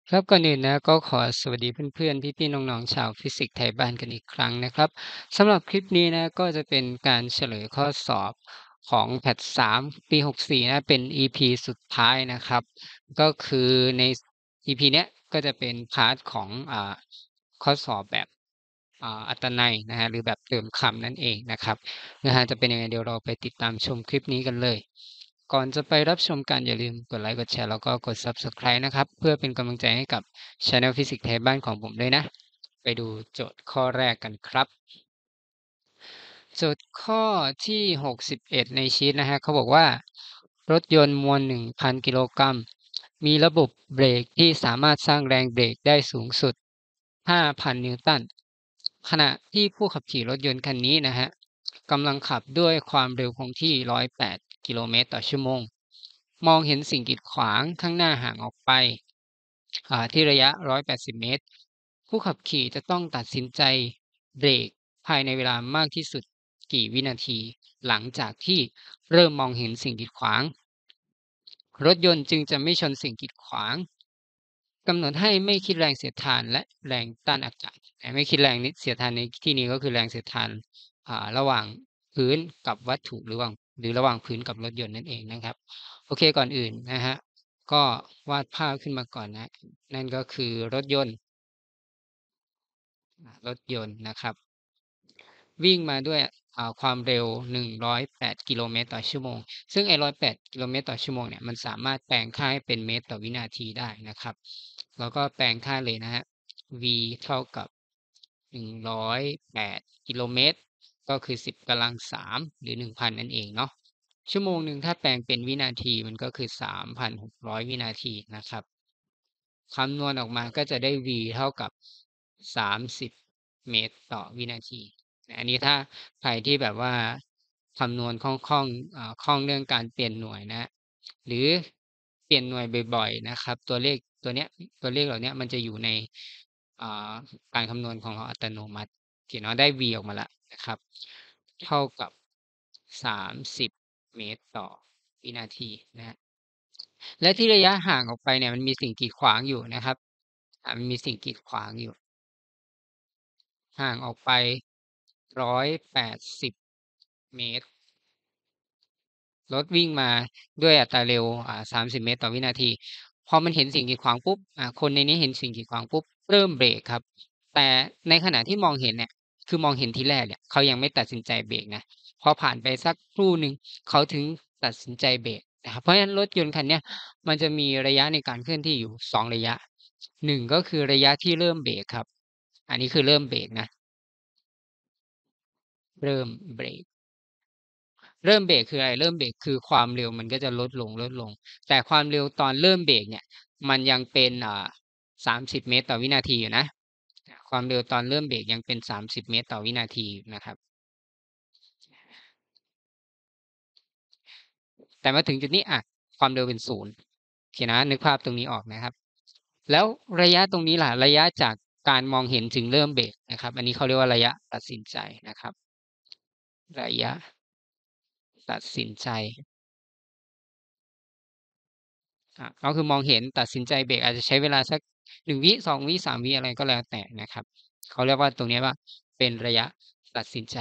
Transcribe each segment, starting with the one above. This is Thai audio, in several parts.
ครับก่อนอื่นนะก็ขอสวัสดีเพื่อนๆพี่ๆน้องๆชาวฟิสิกส์ไทยบ้านกันอีกครั้งนะครับสำหรับคลิปนี้นะก็จะเป็นการเฉลยข้อสอบของแพท3ปี64นะเป็น EP สุดท้ายนะครับก็คือใน EP เนี้ยก็จะเป็นพาร์ตของข้อสอบแบบอัตนัยนะครับหรือแบบเติมคำนั่นเองนะครับนะฮะจะเป็นยังไงเดี๋ยวเราไปติดตามชมคลิปนี้กันเลย ก่อนจะไปรับชมกันอย่าลืมกดไลค์กดแชร์แล้วก็กด Subscribe นะครับเพื่อเป็นกำลังใจให้กับ Channel ฟิสิกส์ไทยบ้านของผมด้วยนะไปดูโจทย์ข้อแรกกันครับโจทย์ข้อที่61ในชีตนะฮะเขาบอกว่ารถยนต์มวล 1,000 กิโลกรัมมีระบบเบรกที่สามารถสร้างแรงเบรกได้สูงสุด 5,000 นิวตันขณะที่ผู้ขับขี่รถยนต์คันนี้นะฮะกำลังขับด้วยความเร็วคงที่ 108 กิโลเมตรต่อชั่วโมง มองเห็นสิ่งกีดขวางข้างหน้าห่างออกไปที่ระยะ 180 เมตร ผู้ขับขี่จะต้องตัดสินใจเบรกภายในเวลามากที่สุดกี่วินาทีหลังจากที่เริ่มมองเห็นสิ่งกีดขวางรถยนต์จึงจะไม่ชนสิ่งกีดขวางกำหนดให้ไม่คิดแรงเสียดทานและแรงต้านอากาศแต่ไม่คิดแรงนิเสียดทานในที่นี้ก็คือแรงเสียดทานระหว่างพื้นกับวัตถุหรือระหว่างพื้นกับรถยนต์นั่นเองนะครับโอเคก่อนอื่นนะครับก็วาดภาพขึ้นมาก่อนนะนั่นก็คือรถยนต์นะครับวิ่งมาด้วยความเร็ว108กิโลเมตรต่อชั่วโมงซึ่งไอ้108กิโลเมตรต่อชั่วโมงเนี่ยมันสามารถแปลงค่าให้เป็นเมตรต่อวินาทีได้นะครับแล้วก็แปลงค่าเลยนะครับ v เท่ากับ108กิโลเมตรก็คือ10กำลัง3หรือ 1,000 นั่นเองเนาะชั่วโมงหนึ่งถ้าแปลงเป็นวินาทีมันก็คือ3,600วินาทีนะครับ คำนวณออกมาก็จะได้ v เท่ากับ30เมตรต่อวินาทีอันนี้ถ้าใครที่แบบว่าคำนวณคล่องๆคล่องเรื่องการเปลี่ยนหน่วยนะหรือเปลี่ยนหน่วยบ่อยๆนะครับตัวเลขเหล่าเนี้ยมันจะอยู่ในอ่าการคำนวณของเราอัตโนมัติโอเคเนาะได้ v ออกมาแล้วนะครับเท่ากับ30เมตรต่อวินาทีนะครับ และที่ระยะห่างออกไปเนี่ยมันมีสิ่งกีดขวางอยู่นะครับมันมีสิ่งกีดขวางอยู่ห่างออกไป180เมตรรถวิ่งมาด้วยอัตราเร็ว30เมตรต่อวินาทีพอมันเห็นสิ่งกีดขวางปุ๊บคนในนี้เห็นสิ่งกีดขวางปุ๊บเริ่มเบรกครับแต่ในขณะที่มองเห็นเนี่ยคือมองเห็นทีแรกเนี่ยเขายังไม่ตัดสินใจเบรกนะพอผ่านไปสักครู่หนึ่งเขาถึงตัดสินใจเบรกนะครับเพราะฉะนั้นรถยนต์คันเนี้ยมันจะมีระยะในการเคลื่อนที่อยู่2ระยะ1ก็คือระยะที่เริ่มเบรกครับอันนี้คือเริ่มเบรกนะเริ่มเบรก เริ่มเบรกคืออะไรเริ่มเบรกคือความเร็วมันก็จะลดลงแต่ความเร็วตอนเริ่มเบรกเนี่ยมันยังเป็น30เมตรต่อวินาทีอยู่นะความเร็วตอนเริ่มเบรกยังเป็น30เมตรต่อวินาทีนะครับแต่มาถึงจุดนี้ความเร็วเป็น0โอเคนะนึกภาพตรงนี้ออกนะครับแล้วระยะตรงนี้ล่ะระยะจากการมองเห็นถึงเริ่มเบรกนะครับอันนี้เขาเรียกว่าระยะตัดสินใจนะครับระยะตัดสินใจ ก็คือมองเห็นตัดสินใจเบรกอาจจะใช้เวลาสัก1วิ2วิ3วิอะไรก็แล้วแต่นะครับเขาเรียกว่าตรงเนี้ยว่าเป็นระยะตัดสินใจ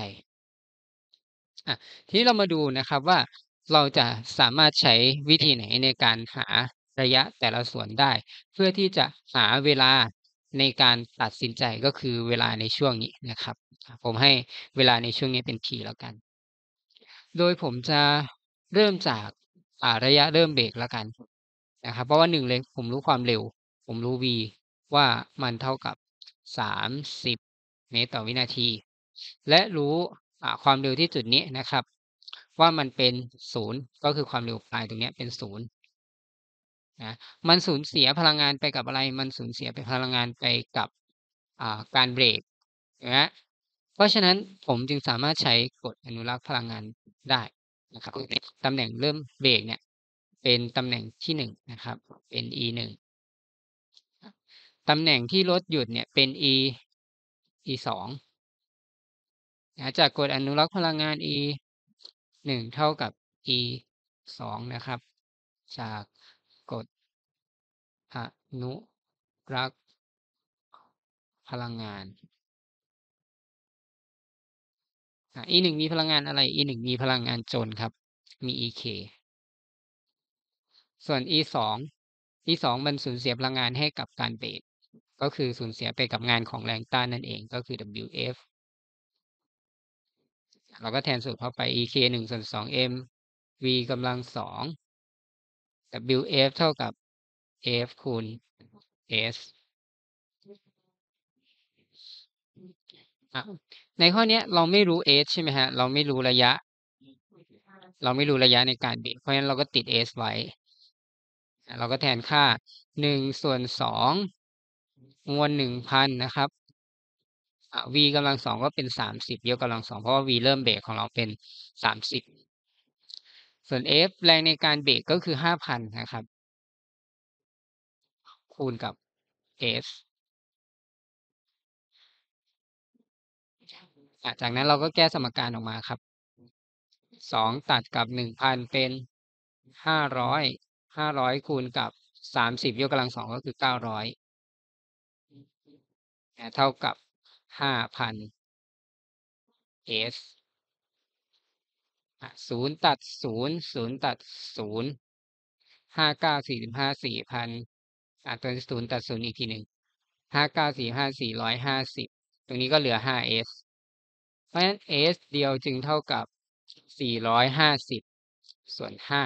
ทีนี้เรามาดูนะครับว่าเราจะสามารถใช้วิธีไหนในการหาระยะแต่ละส่วนได้เพื่อที่จะหาเวลาในการตัดสินใจก็คือเวลาในช่วงนี้นะครับผมให้เวลาในช่วงนี้เป็น T แล้วกันโดยผมจะเริ่มจากระยะเริ่มเบรกแล้วกันนะครับเพราะว่า1เลยผมรู้ความเร็วผมรู้ v ว่ามันเท่ากับ30เมตรต่อวินาทีและรู้ความเร็วที่จุดนี้นะครับว่ามันเป็น0ก็คือความเร็วปลายตรงเนี้ยเป็น0นะมันสูญเสียพลังงานไปกับอะไรมันสูญเสียไปพลังงานไปกับการเบรกนะเพราะฉะนั้นผมจึงสามารถใช้กฎอนุรักษ์พลังงานได้นะครับในตำแหน่งเริ่มเบรกเนี่ยเป็นตำแหน่งที่1นะครับเป็น E1 ตำแหน่งที่รถหยุดเนี่ยเป็น E2 จากกฎอนุรักษ์พลังงาน E1 เท่ากับ E2 นะครับจากกฎอนุรักพลังงานE1 มีพลังงานอะไร E1 มีพลังงานจนครับมี EK ส่วน E2 มันสูญเสียพลังงานให้กับการเบรกก็คือสูญเสียไปกับงานของแรงต้านนั่นเองก็คือ WF เราก็แทนสูตรเข้าไป EK 1/2m V กำลัง2 WF เท่ากับ F คูณ S ในข้อนี้เราไม่รู้ S ใช่ไหมฮะเราไม่รู้ระยะในการเบรกเพราะฉะนั้นเราก็ติด S ไว้เราก็แทนค่า1/2มวล 1,000 นะครับV กำลัง2ก็เป็น30ยกกำลัง2เพราะว่า V เริ่มเบรกของเราเป็น30ส่วน F แรงในการเบรกก็คือ 5,000 นะครับคูณกับ S จากนั้นเราก็แก้สมการออกมาครับ2ตัดกับ 1,000 เป็น500 500คูณกับ30ยกกำลัง2ก็คือ900เท่ากับ 5,000 S 0ตัด0 0ตัด0 5 9 45 4,000ตัวนี้0ตัด0อีกทีหนึ่ง5 9 45 450ตรงนี้ก็เหลือ 5S เพราะฉะนั้น S เดียวจึงเท่ากับ450ส่วน5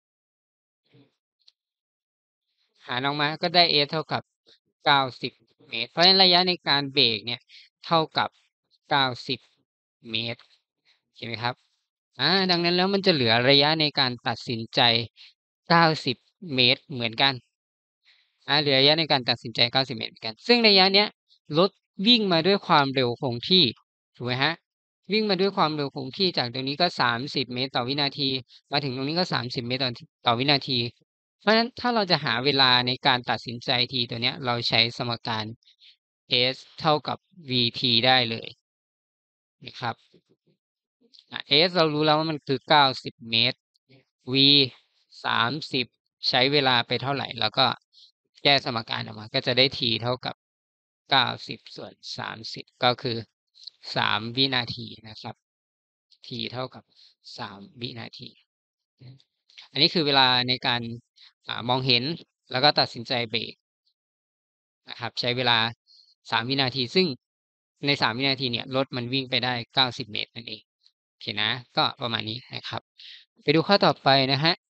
หารออกมาก็ได้ S เท่ากับ90เมตรเพราะฉะนั้นระยะในการเบรกเนี่ยเท่ากับ90เมตรเห็นไหมครับดังนั้นแล้วมันจะเหลือระยะในการตัดสินใจ90เมตรเหมือนกันเหลือระยะในการตัดสินใจ90เมตรเหมือนกันซึ่งระยะเนี้ยรถวิ่งมาด้วยความเร็วคงที่ถูกไหมฮะวิ่งมาด้วยความเร็วคงที่จากตรงนี้ก็30เมตรต่อวินาทีมาถึงตรงนี้ก็30เมตรต่อวินาทีเพราะฉะนั้นถ้าเราจะหาเวลาในการตัดสินใจ t ตัวเนี้ยเราใช้สมการ s เท่ากับ vt ได้เลยนะครับs เรารู้แล้วว่ามันคือ90เมตร v 30ใช้เวลาไปเท่าไหร่แล้วก็แก้สมการออกมาก็จะได้ t เท่ากับ90ส่วน30ก็คือ3วินาทีนะครับ t เท่ากับ3วินาทีอันนี้คือเวลาในการมองเห็นแล้วก็ตัดสินใจเบรกนะครับใช้เวลา3วินาทีซึ่งใน3วินาทีเนี่ยรถมันวิ่งไปได้90เมตรนั่นเองโอเคนะก็ประมาณนี้นะครับไปดูข้อต่อไปนะฮะ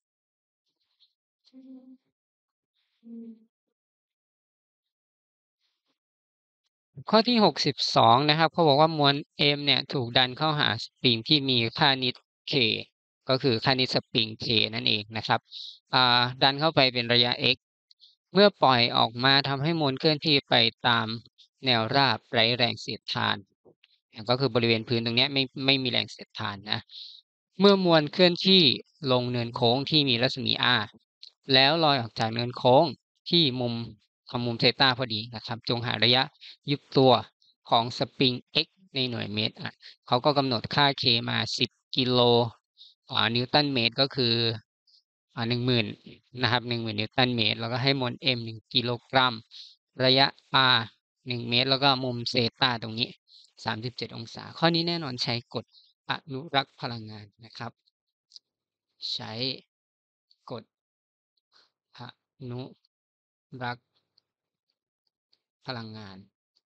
ข้อที่62นะครับเขาบอกว่ามวล M เนี่ยถูกดันเข้าหาสปริงที่มีค่านิด K ก็คือค่านิดสปริง K นั่นเองนะครับดันเข้าไปเป็นระยะ x เมื่อปล่อยออกมาทำให้มวลเคลื่อนที่ไปตามแนวราบไร้แรงเสียดทานก็คือบริเวณพื้นตรงนี้ไม่มีแรงเสียดทานนะเมื่อมวลเคลื่อนที่ลงเนินโค้งที่มีรัศมี r แล้วลอยออกจากเนินโค้งที่มุมเซตาพอดีนะครับจงหาระยะยุบตัวของสปริง x ในหน่วยเมตรเขาก็กำหนดค่า k มา10กิโลนิวตันเมตรก็คือ10,000นะครับ10,000นิวตันเมตรแล้วก็ให้มวล m 1กิโลกรัมระยะ r 1เมตรแล้วก็มุมเซตาตรงนี้37องศาข้อนี้แน่นอนใช้กฎอนุรักษ์พลังงานนะครับใช้กฎอนุรักษ์พลังงาน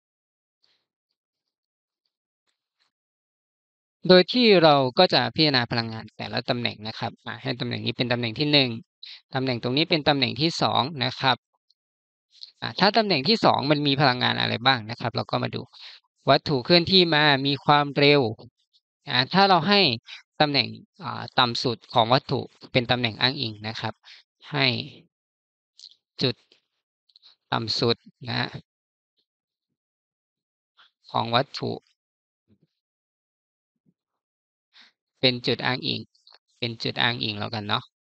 โดยที่เราก็จะพิจารณาพลังงานแต่ละตำแหน่งนะครับให้ตำแหน่งนี้เป็นตำแหน่งที่1ตำแหน่งตรงนี้เป็นตำแหน่งที่2นะครับถ้าตำแหน่งที่2มันมีพลังงานอะไรบ้างนะครับเราก็มาดูวัตถุเคลื่อนที่มามีความเร็วถ้าเราให้ตำแหน่งต่ำสุดของวัตถุเป็นตำแหน่งอ้างอิงนะครับให้จุดต่ำสุดนะของวัตถุเป็นจุดอ้างอิงแล้วกันเนาะ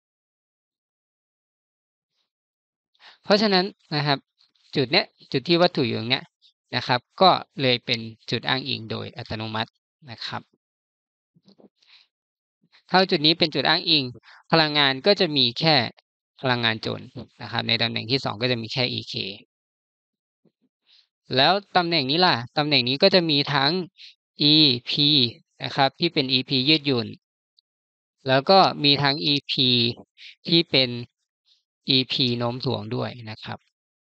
เพราะฉะนั้นนะครับจุดเนี้ยจุดที่วัตถุอยู่ตรงเนี้ยนะครับก็เลยเป็นจุดอ้างอิงโดยอัตโนมัตินะครับถ้าจุดนี้เป็นจุดอ้างอิงพลังงานก็จะมีแค่พลังงานจนนะครับในตำแหน่งที่2ก็จะมีแค่ EK แล้วตำแหน่งนี้ล่ะตำแหน่งนี้ก็จะมีทั้ง EP นะครับที่เป็น EP ยืดหยุ่นแล้วก็มีทั้ง EP ที่เป็น EP โน้มถ่วงด้วยนะครับ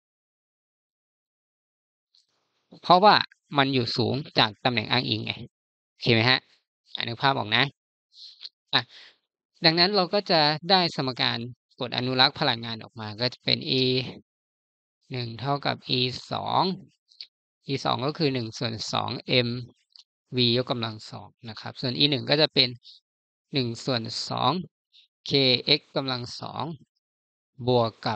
เพราะว่ามันอยู่สูงจากตำแหน่งอ้างอิงไงโอเคไหมครับนึกภาพออกนะอะดังนั้นเราก็จะได้สมการกฎอนุรักษ์พลังงานออกมาก็จะเป็น E 1เท่ากับ E 2 E 2ก็คือ1/2 mv ยกกำลัง2นะครับส่วน E 1ก็จะเป็น1/2 kx กำลัง2บวกกับ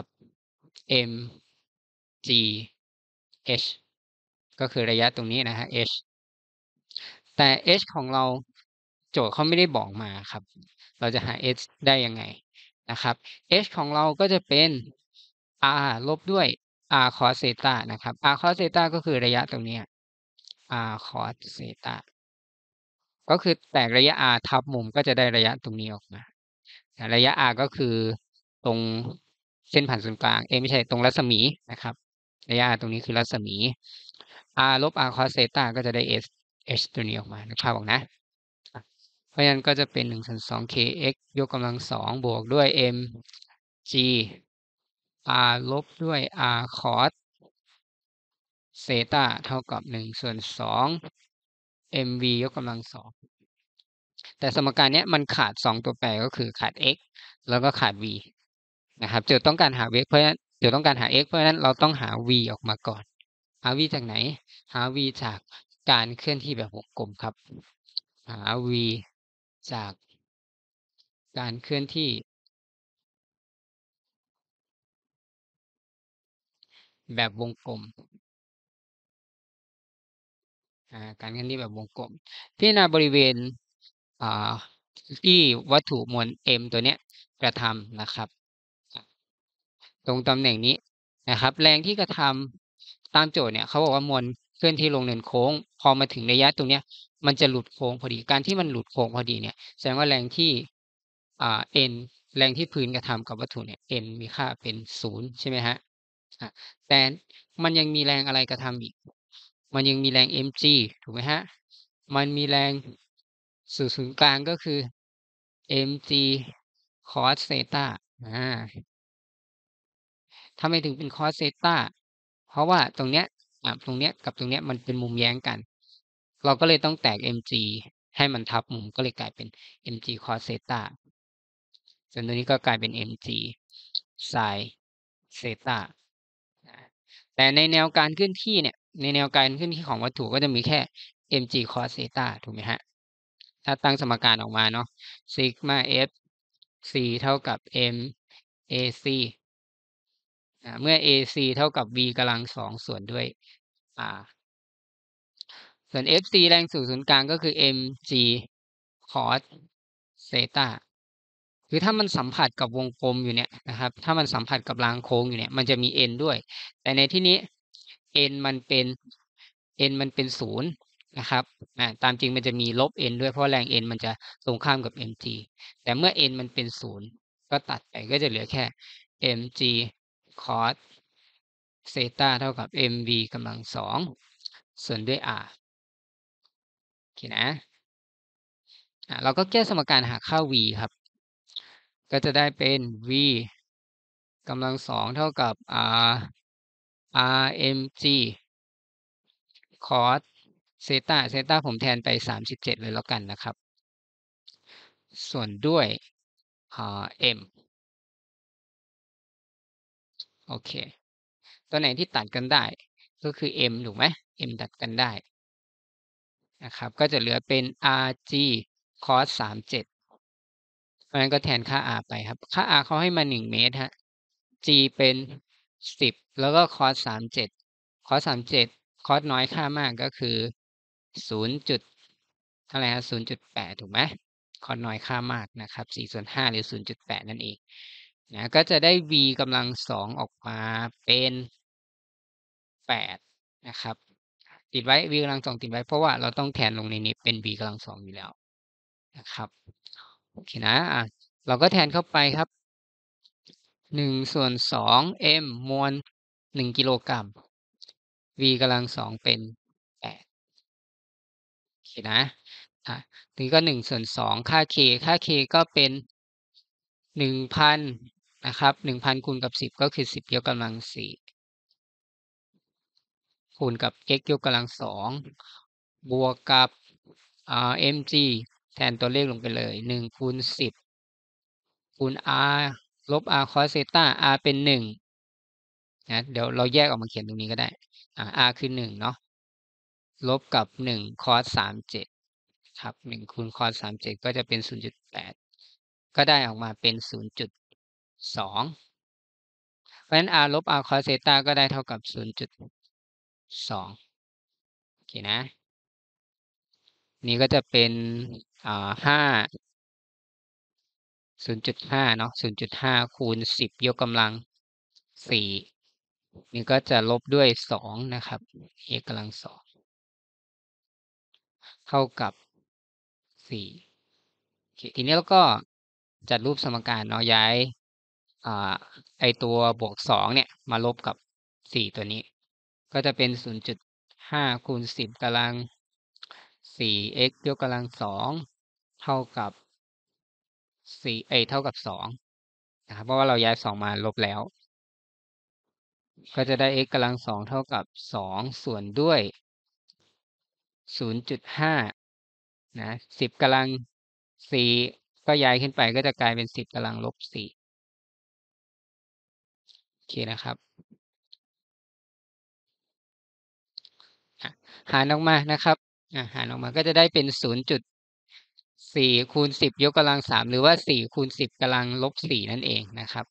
mgh ก็คือระยะตรงนี้นะครับ h แต่ h ของเราโจทย์เขาไม่ได้บอกมาครับเราจะหา h ได้ยังไงนะครับ h ของเราก็จะเป็น r ลบด้วย r cos เซตานะครับ r cos เซตาก็คือระยะตรงนี้ r cos เซตาก็คือแตกระยะ r ทับมุมก็จะได้ระยะตรงนี้ออกมาระยะ r ก็คือตรงเส้นผ่านศูนย์กลางไม่ใช่ตรงรัศมีนะครับระยะ r ตรงนี้คือรัศมี r ลบ r cos เซตาก็จะได้ h ตัวนี้ออกมานึกภาพออกนะเพราะฉะนั้นก็จะเป็น1/2 kx ยกกำลัง2บวกด้วย mg r ลบด้วย r cos เซตาเท่ากับ1/2 mv ยกกำลัง2แต่สมการนี้มันขาด2ตัวแปรก็คือขาด x แล้วก็ขาด v นะครับโจทย์ต้องการหา x เพราะฉะนั้นโจทย์ต้องการหา x เพราะฉะนั้นเราต้องหา v ออกมาก่อนหา v จากไหนหา v จากการเคลื่อนที่แบบวงกลมครับหา v จากการเคลื่อนที่แบบวงกลมการเคลื่อนที่แบบวงกลมพิจารณาบริเวณอ่าที่วัตถุมวล m ตัวเนี้ยกระทำนะครับตรงตำแหน่งนี้นะครับแรงที่กระทำตามโจทย์เนี่ยเขาบอกว่ามวลเคลื่อนที่ลงเนินโค้งพอมาถึงระยะตรงเนี้ยมันจะหลุดโค้งพอดีการที่มันหลุดโค้งพอดีเนี่ยแสดงว่าแรงที่n แรงที่พื้นกระทำกับวัตถุเนี่ย n มีค่าเป็น0ใช่ไหมครับแต่มันยังมีแรงอะไรกระทำอีกมันยังมีแรง mg ถูกไหมครับมันมีแรงสู่ศูนย์กลางก็คือ mg cos เซตาทำไมถึงเป็น cos เซตาเพราะว่าตรงเนี้ยตรงเนี้ยกับตรงเนี้ยมันเป็นมุมแย้งกันเราก็เลยต้องแตก mg ให้มันทับมุมก็เลยกลายเป็น mg cos เซตาส่วนตัวนี้ก็กลายเป็น mg sin เซตาแต่ในแนวการเคลื่อนที่เนี่ยในแนวการเคลื่อนที่ของวัตถุก็จะมีแค่ mg cos เซตาถูกไหมครับถ้าตั้งสมการออกมาเนาะ sigma f c เท่ากับ m ac เมื่อ AC เท่ากับ v กำลัง2ส่วนด้วย r ส่วน FC แรงสู่ศูนย์กลางก็คือ mg cos เซตาคือถ้ามันสัมผัสกับวงกลมอยู่เนี่ยนะครับถ้ามันสัมผัสกับรางโค้งอยู่เนี่ยมันจะมี n ด้วยแต่ในที่นี้ n มันเป็น n มันเป็น0นะครับตามจริงมันจะมีลบ n ด้วยเพราะแรง n มันจะตรงข้ามกับ mg แต่เมื่อ n มันเป็น0ก็ตัดไปก็จะเหลือแค่ mg cos เซตาเท่ากับ mv กำลัง2ส่วนด้วย r โอเคนะเราก็แก้สมการหาค่า v ครับก็จะได้เป็น v กำลัง2เท่ากับ rmg cos เซตาผมแทนไป37เลยแล้วกันนะครับส่วนด้วยm โอเคตัวไหนที่ตัดกันได้ก็คือ m ถูกไหม m ตัดกันได้นะครับก็จะเหลือเป็น rg cos 37เพราะฉะนั้นก็แทนค่า r ไปครับค่า r เขาให้มา1เมตรครับ g เป็น10แล้วก็ cos 37 cos 37 cos น้อยค่ามากก็คือ0จุดเท่าไรครับ0.8ถูกไหม cos น้อยค่ามากนะครับ4/5หรือ0.8นั่นเองก็จะได้ v กำลัง2ออกมาเป็น8นะครับติดไว้ v กำลัง2ติดไว้เพราะว่าเราต้องแทนลงในนี้เป็น v กำลัง2อยู่แล้วนะครับโอเคนะเราก็แทนเข้าไปครับ1/2 m มวล1กิโลกรัม v กำลัง2เป็น8โอเคนะทีนี้ก็1/2ค่า k ก็เป็น1,000นะครับ1,000คูณกับ10ก็คือ10ยกกำลัง4คูณกับ x ยกกำลัง2บวกกับmg แทนตัวเลขลงไปเลย1คูณ10คูณ r ลบ r cos เซตา r เป็น1นะเดี๋ยวเราแยกออกมาเขียนตรงนี้ก็ได้r คือ1เนาะลบกับ1 cos 37ครับ1คูณ cos 37ก็จะเป็น 0.8 ก็ได้ออกมาเป็น 0.2 เพราะฉะนั้น r ลบ r cos เซตาก็ได้เท่ากับ 0.2 โอเคนะนี่ก็จะเป็น5 0.5เนาะ0.5คูณ10ยกกำลัง4นี่ก็จะลบด้วย2นะครับ x กำลัง2เท่ากับ4โอเคทีนี้เราก็จัดรูปสมการเนาะย้ายไอ้ตัวบวก2เนี่ยมาลบกับ4ตัวนี้ก็จะเป็น 0.5คูณ10กำลัง 4x ยกกำลัง2เท่ากับเท่ากับ2นะครับเพราะว่าเราย้าย2มาลบแล้วก็จะได้ x กำลัง2เท่ากับ2ส่วนด้วย 0.5นะ10กำลัง4ก็ย้ายขึ้นไปก็จะกลายเป็น10กำลังลบ4โอเคนะครับหารออกมานะครับหารออกมาก็จะได้เป็น 0.4คูณ10ยกกำลัง3หรือว่า4คูณ10กำลังลบ4นั่นเองนะครับ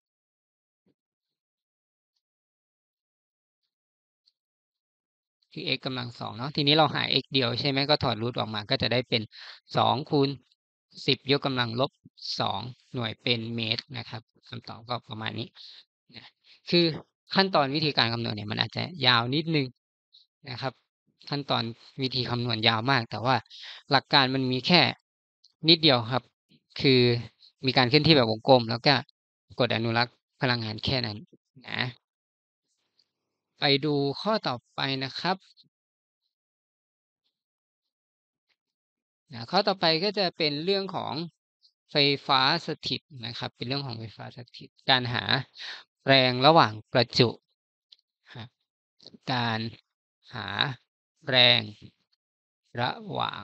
คือ x กำลัง2เนาะทีนี้เราหา x เดียวใช่ไหมก็ถอดรูทออกมาก็จะได้เป็น2คูณ10ยกกำลังลบ2หน่วยเป็นเมตรนะครับคำตอบก็ประมาณนี้นะคือขั้นตอนวิธีการคำนวณเนี่ยมันอาจจะยาวนิดหนึ่งนะครับขั้นตอนวิธีคำนวณยาวมากแต่ว่าหลักการมันมีแค่นิดเดียวครับคือมีการเคลื่อนที่แบบวงกลมแล้วก็กฎอนุรักษ์พลังงานแค่นั้นนะไปดูข้อต่อไปนะครับข้อต่อไปก็จะเป็นเรื่องของไฟฟ้าสถิตนะครับเป็นเรื่องของไฟฟ้าสถิตการหาแรงระหว่างประจุครับการหาแรงระหว่าง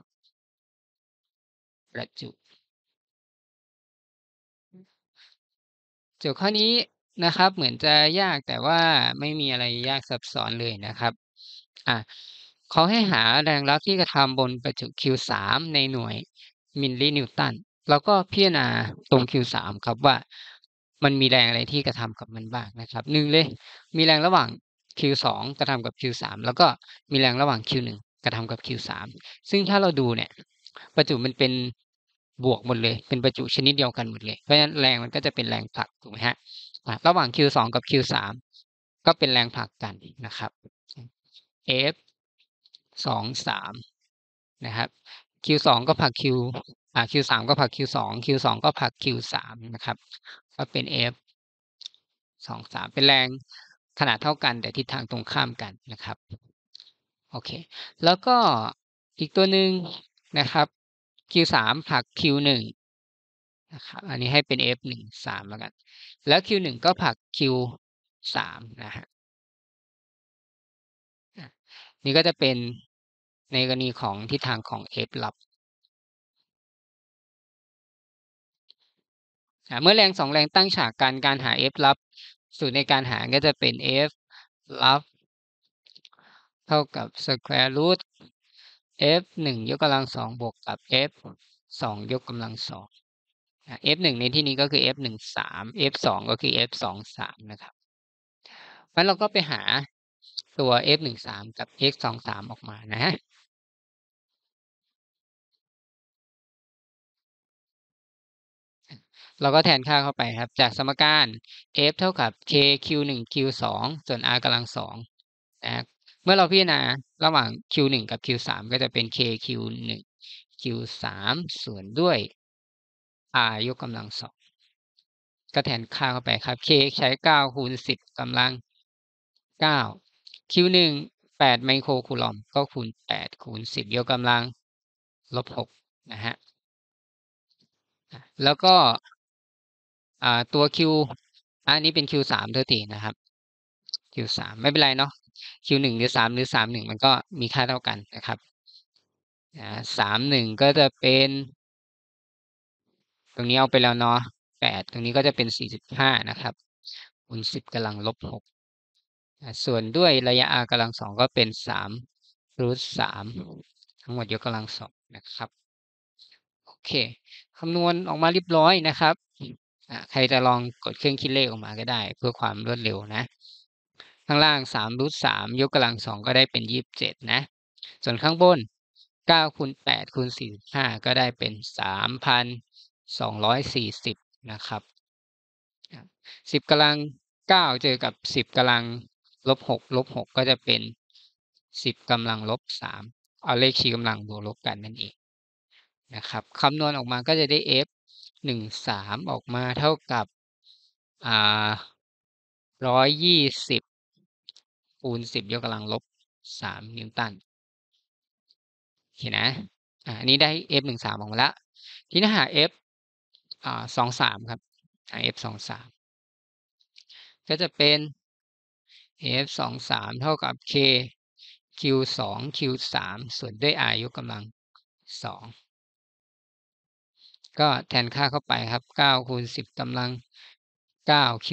ประจุ โจทย์ข้อนี้นะครับเหมือนจะยากแต่ว่าไม่มีอะไรยากซับซ้อนเลยนะครับอ่ะเขาให้หาแรงรับที่กระทำบนประจุ Q3 ในหน่วยมิลลินิวตันแล้วก็พิจารณาตรง Q3 ครับว่ามันมีแรงอะไรที่กระทำกับมันบ้างนะครับหนึ่งเลยมีแรงระหว่าง Q2 กระทำกับ Q3 แล้วก็มีแรงระหว่าง Q1 กระทำกับ Q3 ซึ่งถ้าเราดูเนี่ยประจุมันเป็นบวกหมดเลยเป็นประจุชนิดเดียวกันหมดเลยเพราะฉะนั้นแรงมันก็จะเป็นแรงผลักถูกไหมฮะระหว่าง Q2 กับ Q3 ก็เป็นแรงผลักกันนะครับ F 2 3นะครับ Q2 ก็ผลัก Q3 ก็ผลัก Q2 Q2 ก็ผลัก Q3 นะครับก็เป็น F 2 3เป็นแรงขนาดเท่ากันแต่ทิศทางตรงข้ามกันนะครับโอเคแล้วก็อีกตัวหนึ่งนะครับ Q3 ผลัก Q1 นะครับอันนี้ให้เป็น F13แล้วกันแล้ว Q1 ก็ผลัก Q3 นะฮะนี่ก็จะเป็นในกรณีของทิศทางของ F ลับเมื่อแรง2แรงตั้งฉากกันการหา F ลับสูตรในการหาก็จะเป็น F ลับเท่ากับ square root F1 ยกกำลัง2บวกกับ F2 ยกกำลัง2F1 ในที่นี้ก็คือ F13 F2 ก็คือ F23นะครับงั้นเราก็ไปหาตัว F13 กับ X23 ออกมานะเราก็แทนค่าเข้าไปครับจากสมการ F เท่ากับ K Q1 Q2 ส่วน R กำลัง2นะครับเมื่อเราพิจารณาระหว่าง Q1 กับ Q3 ก็จะเป็น K Q1 Q3 ส่วนด้วย R ยกกำลัง2ก็แทนค่าเข้าไปครับ K ใช้9คูณ10กำลัง9 Q1 8ไมโครคูลอมก็คูณ8คูณ10ยกกำลัง-6นะครับแล้วก็ตัว Q อันนี้เป็น Q3 โทษทีนะครับ Q3 ไม่เป็นไรเนาะ Q1 หรือ3หรือ31มันก็มีค่าเท่ากันนะครับ31ก็จะเป็นตรงนี้เอาไปแล้วเนาะ8ตรงนี้ก็จะเป็น45นะครับคูณ10กำลัง-6ส่วนด้วยระยะ r กำลัง2ก็เป็น3 ทั้งหมดยกกำลัง2นะครับโอเคคำนวณออกมาเรียบร้อยนะครับใครจะลองกดเครื่องคิดเลขออกมาก็ได้เพื่อความรวดเร็วนะข้างล่าง3 ยกกำลัง2ก็ได้เป็น27นะส่วนข้างบน9คูณ8คูณ45ก็ได้เป็น3,240นะครับ10กำลัง9เจอกับ10กำลัง-6ก็จะเป็น10กำลัง-3เอาเลขชี้กำลังบวกลบกันนั่นเองนะครับคำนวณออกมาก็จะได้ F 13ออกมาเท่ากับอ่า120คูณ10ยกกำลัง-3นิวตันโอเคนะอันนี้ได้ F 13ออกมาแล้วทีนี้หา F 23ครับหา F 23ก็จะเป็น F 23เท่ากับ K Q 2 Q 3ส่วนด้วย R ยกกำลัง2ก็แทนค่าเข้าไปครับ9คูณ10กำลัง9 Q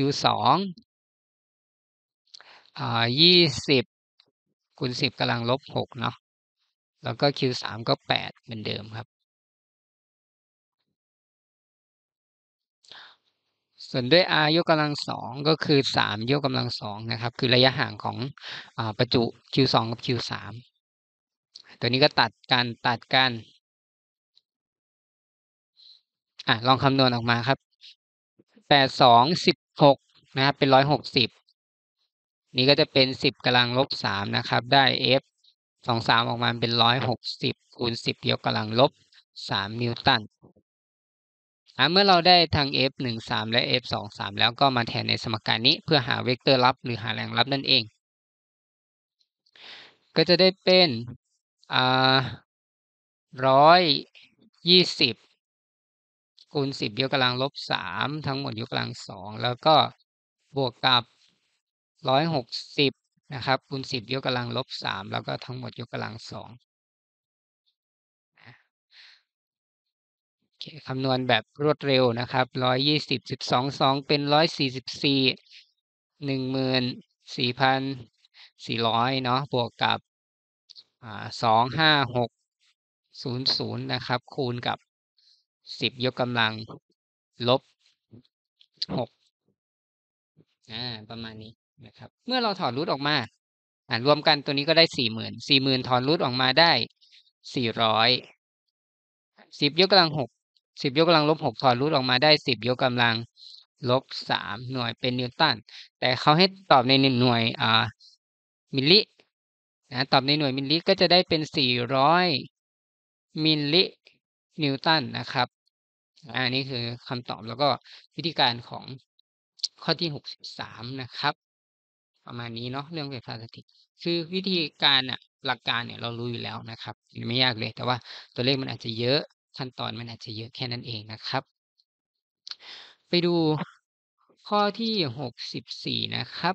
220คูณ10กำลัง-6เนาะแล้วก็ Q 3ก็8เหมือนเดิมครับส่วนด้วย R ยกกำลัง2ก็คือ3ยกกำลัง2นะครับคือระยะห่างของประจุ Q 2กับ Q 3ตัวนี้ก็ตัดกันลองคำนวณออกมาครับ8 2 16นะครับเป็น160นี่ก็จะเป็น10กำลัง-3นะครับได้ F 23ออกมาเป็น160คูณ10ยกกำลัง-3นิวตันเมื่อเราได้ทั้ง F 13และ F 23แล้วก็มาแทนในสมการนี้เพื่อหาเวกเตอร์ลับหรือหาแรงลับนั่นเองก็จะได้เป็น120คูณ10ยกกำลัง-3ทั้งหมดยกกำลัง2แล้วก็บวกกับ160นะครับคูณ10ยกกำลัง-3แล้วก็ทั้งหมดยกกำลัง2โอเคคำนวณแบบรวดเร็วนะครับ120 12 2เป็น144 14,400เนาะบวกกับ25600นะครับคูณกับ10ยกกำลัง-6ประมาณนี้นะครับเมื่อเราถอดรูทออกมารวมกันตัวนี้ก็ได้40,000 40,000ถอนรูทออกมาได้400 10ยกกำลัง6 10ยกกำลัง-6ถอนรูทออกมาได้10ยกกำลัง-3หน่วยเป็นนิวตันแต่เขาให้ตอบใน1หน่วยมิลลิตอบในหน่วยมิลลิก็จะได้เป็น400มิลลินิวตันนะครับนี่คือคำตอบแล้วก็วิธีการของข้อที่63นะครับประมาณนี้เนาะเรื่องไฟฟ้าสถิตคือวิธีการหลักการเนี่ยเรารู้อยู่แล้วนะครับไม่ยากเลยแต่ว่าตัวเลขมันอาจจะเยอะขั้นตอนมันอาจจะเยอะแค่นั้นเองนะครับไปดูข้อที่64นะครับ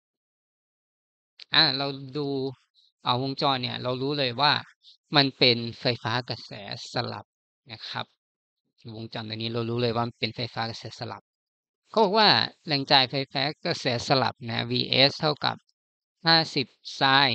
เราดูวงจรเนี่ยเรารู้เลยว่ามันเป็นไฟฟ้ากระแสสลับนะครับวงจรตัวนี้เรารู้เลยว่ามันเป็นไฟฟ้ากระแสสลับเขาบอกว่าแรงจ่ายไฟฟ้ากระแสสลับนะ Vs เท่ากับ50 sin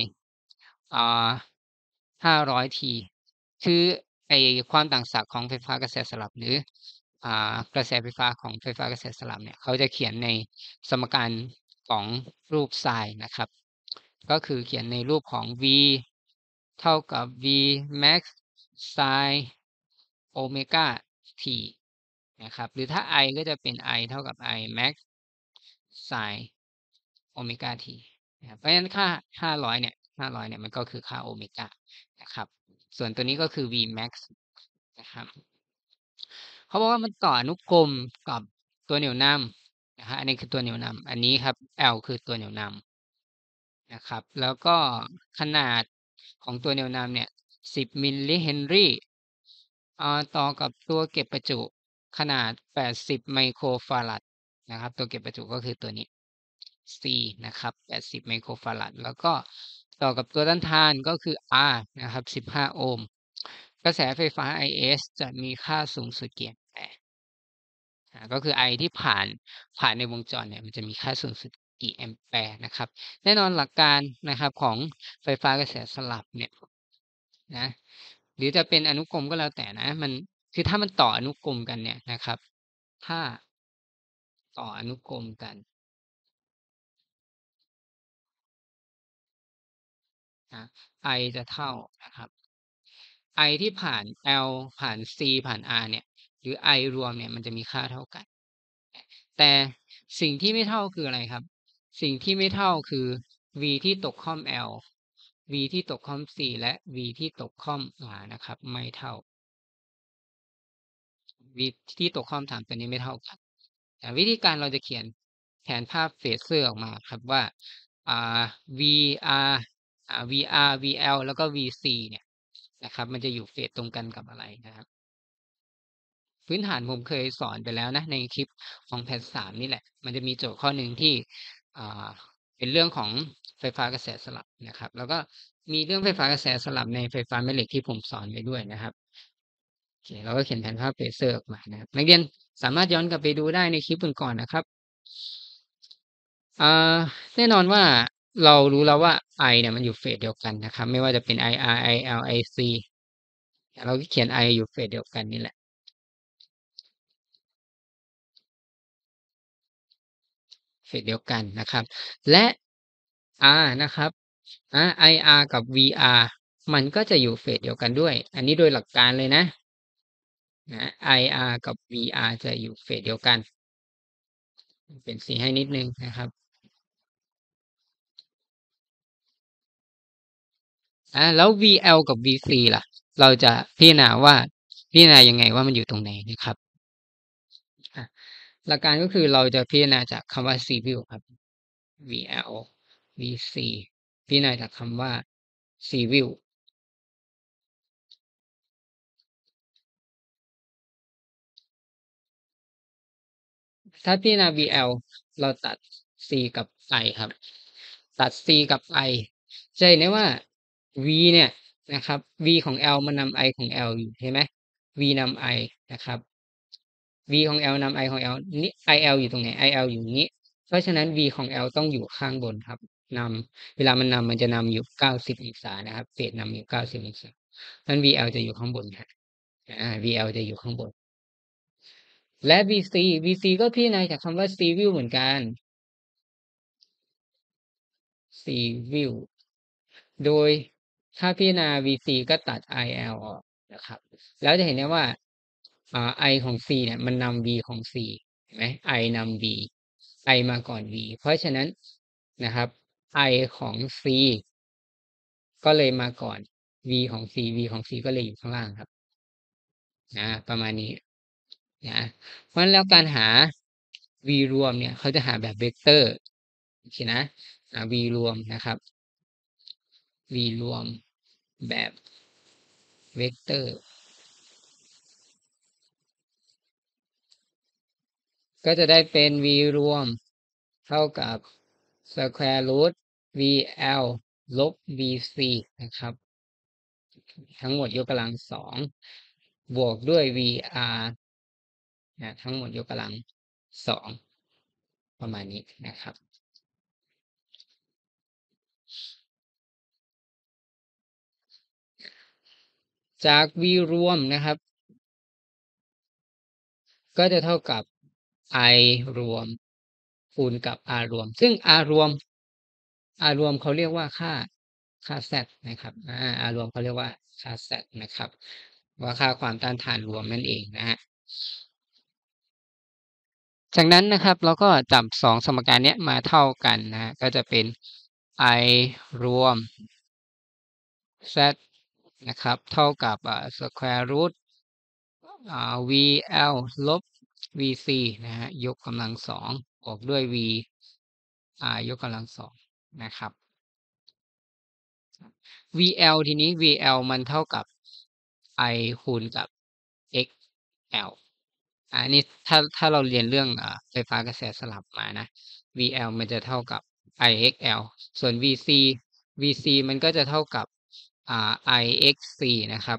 500 t คือไอ้ความต่างศักย์ของไฟฟ้ากระแสสลับหรือกระแสไฟฟ้าของไฟฟ้ากระแสสลับเนี่ยเขาจะเขียนในสมการของรูปไซน์นะครับก็คือเขียนในรูปของ v เท่ากับ v max sin โอเมก้า t นะครับหรือถ้า I ก็จะเป็น I เท่ากับ I max sin โอเมก้า t นะครับเพราะฉะนั้นค่า500เนี่ยมันก็คือค่าโอเมก้านะครับส่วนตัวนี้ก็คือ v max นะครับเขาบอกว่ามันต่ออนุกรมกับตัวเหนี่ยวนำนะฮะอันนี้คือตัวเหนี่ยวนำอันนี้ครับ L คือตัวเหนี่ยวนำนะครับแล้วก็ขนาดของตัวแนวนำเนี่ย10มิลลิเฮนรีต่อกับตัวเก็บประจุขนาด80ไมโครฟาราดนะครับตัวเก็บประจุก็คือตัวนี้ C นะครับ80ไมโครฟาราดแล้วก็ต่อกับตัวต้านทานก็คือ R นะครับ15โอห์มกระแสไฟฟ้า IS จะมีค่าสูงสุดกี่แอมป์แปร์ก็คือ I ที่ผ่านในวงจรเนี่ยมันจะมีค่าสูงสุดกี่แอมป์แปร์นะครับแน่นอนหลักการนะครับของไฟฟ้ากระแสสลับเนี่ยนะหรือจะเป็นอนุกรมก็แล้วแต่นะมันคือถ้ามันต่ออนุกรมกันเนี่ยนะครับถ้าต่ออนุกรมกันนะ I จะเท่านะครับ I ที่ผ่าน L ผ่าน C ผ่าน R เนี่ยหรือ I รวมเนี่ยมันจะมีค่าเท่ากันแต่สิ่งที่ไม่เท่าคืออะไรครับสิ่งที่ไม่เท่าคือ V ที่ตกค่อม L V ที่ตกค่อม C และ V ที่ตกค่อม R นะครับไม่เท่า V ที่ตกค่อม3ตัวนี้ไม่เท่ากันวิธีการเราจะเขียนแผนภาพเฟเซอร์ออกมาครับว่าอ่า VR VR VL แล้วก็ VC เนี่ยนะครับมันจะอยู่เฟสตรงกันกับอะไรนะครับพื้นฐานผมเคยสอนไปแล้วนะในคลิปของแพท3นี่แหละมันจะมีโจทย์ข้อหนึ่งที่อ่าเป็นเรื่องของไฟฟ้ากระแสสลับนะครับแล้วก็มีเรื่องไฟฟ้ากระแสสลับในไฟฟ้าแม่เหล็กที่ผมสอนไปด้วยนะครับโอเคเราก็เขียนแผนภาพเฟเซอร์ออกมานะครับนักเรียนสามารถย้อนกลับไปดูได้ในคลิปก่อนๆนะครับอ่าแน่นอนว่าเรารู้แล้วว่า I เนี่ยมันอยู่เฟสเดียวกันนะครับไม่ว่าจะเป็น IR IL IC เราก็เขียน I อยู่เฟสเดียวกันนี่แหละเฟสเดียวกันนะครับและ R นะครับIR กับ VR มันก็จะอยู่เฟสเดียวกันด้วยอันนี้โดยหลักการเลยนะIR กับ VR จะอยู่เฟสเดียวกันเป็นสีให้นิดนึงนะครับแล้ว VL กับ VC ล่ะเราจะพิจารณายังไงว่ามันอยู่ตรงไหนนะครับอะหลักการก็คือเราจะพิจารณาจากคำว่า civil ครับ VL VC พิจารณาจากคำว่า civil ถ้าพิจารณา VL เราตัด C กับ I ครับตัด C กับ I จะเห็นได้ว่า V เนี่ยนะครับ V ของ L มันนำ I ของ L อยู่ใช่ไหม V นำ I นะครับ V ของ L นำ I ของ L นี่ IL อยู่ตรงไหน IL อยู่นี้เพราะฉะนั้น V ของ L ต้องอยู่ข้างบนครับนำเวลามันนำมันจะนำอยู่90องศานะครับเฟสนำอยู่90องศานั้น VL จะอยู่ข้างบนครับVL จะอยู่ข้างบนและ VC ก็พิจารณาจากคำว่า civil เหมือนกัน civil โดยถ้าพิจารณา VC ก็ตัด IL ออกนะครับแล้วจะเห็นได้ว่าI ของ C เนี่ยมันนำ V ของ C เห็นไหม I นำ V I มาก่อน V เพราะฉะนั้นนะครับ I ของ C ก็เลยมาก่อน V ของ C V ของ C ก็เลยอยู่ข้างล่างครับประมาณนี้นะเพราะฉะนั้นแล้วการหา V รวมเนี่ยเขาจะหาแบบเวกเตอร์โอเคนะV รวมนะครับ V รวมแบบเวกเตอร์ก็จะได้เป็น V รวมเท่ากับ square root VL ลบ VC นะครับทั้งหมดยกกำลัง2บวกด้วย VR ทั้งหมดยกกำลัง2ประมาณนี้นะครับจาก V รวมนะครับก็จะเท่ากับ I รวมคูณกับ R รวมซึ่ง R รวมเขาเรียกว่าค่า Z นะครับR รวมเขาเรียกว่าค่า Z นะครับว่าค่าความต้านทานรวมนั่นเองนะฮะจากนั้นนะครับเราก็จับ2สมการเนี้ยมาเท่ากันนะก็จะเป็น I รวม Z นะครับเท่ากับsquare root VL ลบ VC นะฮะยกกำลัง2บวกด้วย VR ยกกำลัง2นะครับ VL ทีนี้ VL มันเท่ากับ I คูณกับ XL อันนี้ถ้าเราเรียนเรื่องไฟฟ้ากระแสสลับมานะ VL มันจะเท่ากับ IXL ส่วน VC มันก็จะเท่ากับIXC นะครับ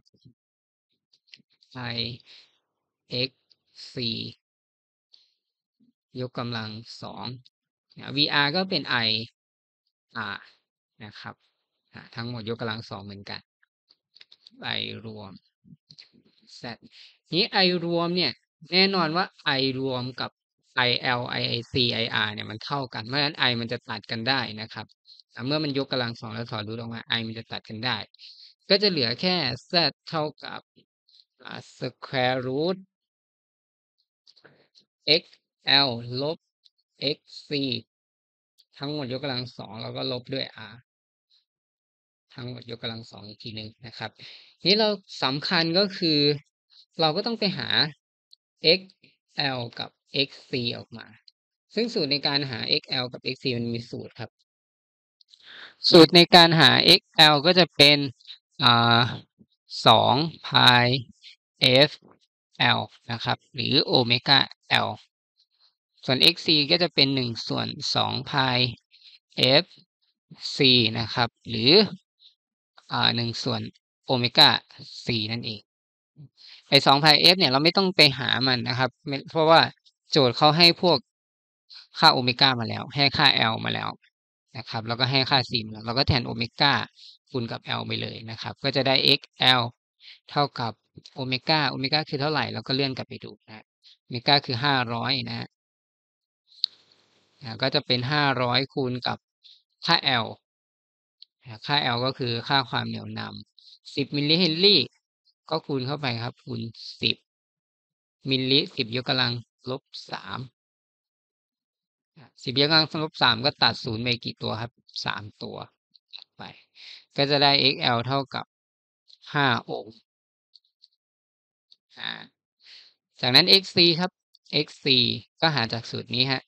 IXC ยกกำลัง2 VR ก็เป็น IR นะครับทั้งหมดยกกำลัง2เหมือนกัน I รวม Z นี้ I รวมเนี่ยแน่นอนว่า I รวมกับ IL IIC IR เนี่ยมันเท่ากันเพราะฉะนั้น I มันจะตัดกันได้นะครับเมื่อมันยกกำลัง2แล้วถอดรูทออกมา I มันจะตัดกันได้ก็จะเหลือแค่ Z เท่ากับsquare root XL ลบ XC ทั้งหมดยกกำลัง2แล้วก็ลบด้วย R ทั้งหมดยกกำลัง2อีกทีหนึ่งนะครับนี้เราสำคัญก็คือเราก็ต้องไปหา XL กับ XC ออกมาซึ่งสูตรในการหา XL กับ XC มันมีสูตรครับสูตรในการหา XL ก็จะเป็น2 pi FL นะครับหรือโอเมก้า L ส่วน XC ก็จะเป็น1ส่วน2 pi FC นะครับหรือ1ส่วนโอเมก้า C นั่นเองไอ้2 pi F เนี่ยเราไม่ต้องไปหามันนะครับเพราะว่าโจทย์เขาให้พวกค่าโอเมก้ามาแล้วให้ค่า L มาแล้วนะครับแล้วก็ให้ค่า C มาแล้วเราก็แทนโอเมก้าคูณกับ L ไปเลยนะครับก็จะได้ XL เท่ากับโอเมก้าคือเท่าไหร่เราก็เลื่อนกลับไปดูนะโอเมก้าคือ500นะก็จะเป็น500คูณกับค่า L ค่า L ก็คือค่าความเหนี่ยวนำ10มิลลิเฮนรี่ก็คูณเข้าไปครับคูณ10มิลลิ10ยกกำลังลบ3 10ยกกำลังลบ3ก็ตัด0ไปกี่ตัวครับ3ตัวไปก็จะได้ XL เท่ากับ5โอห์มจากนั้น XC ครับ XC ก็หาจากสูตรนี้ฮะ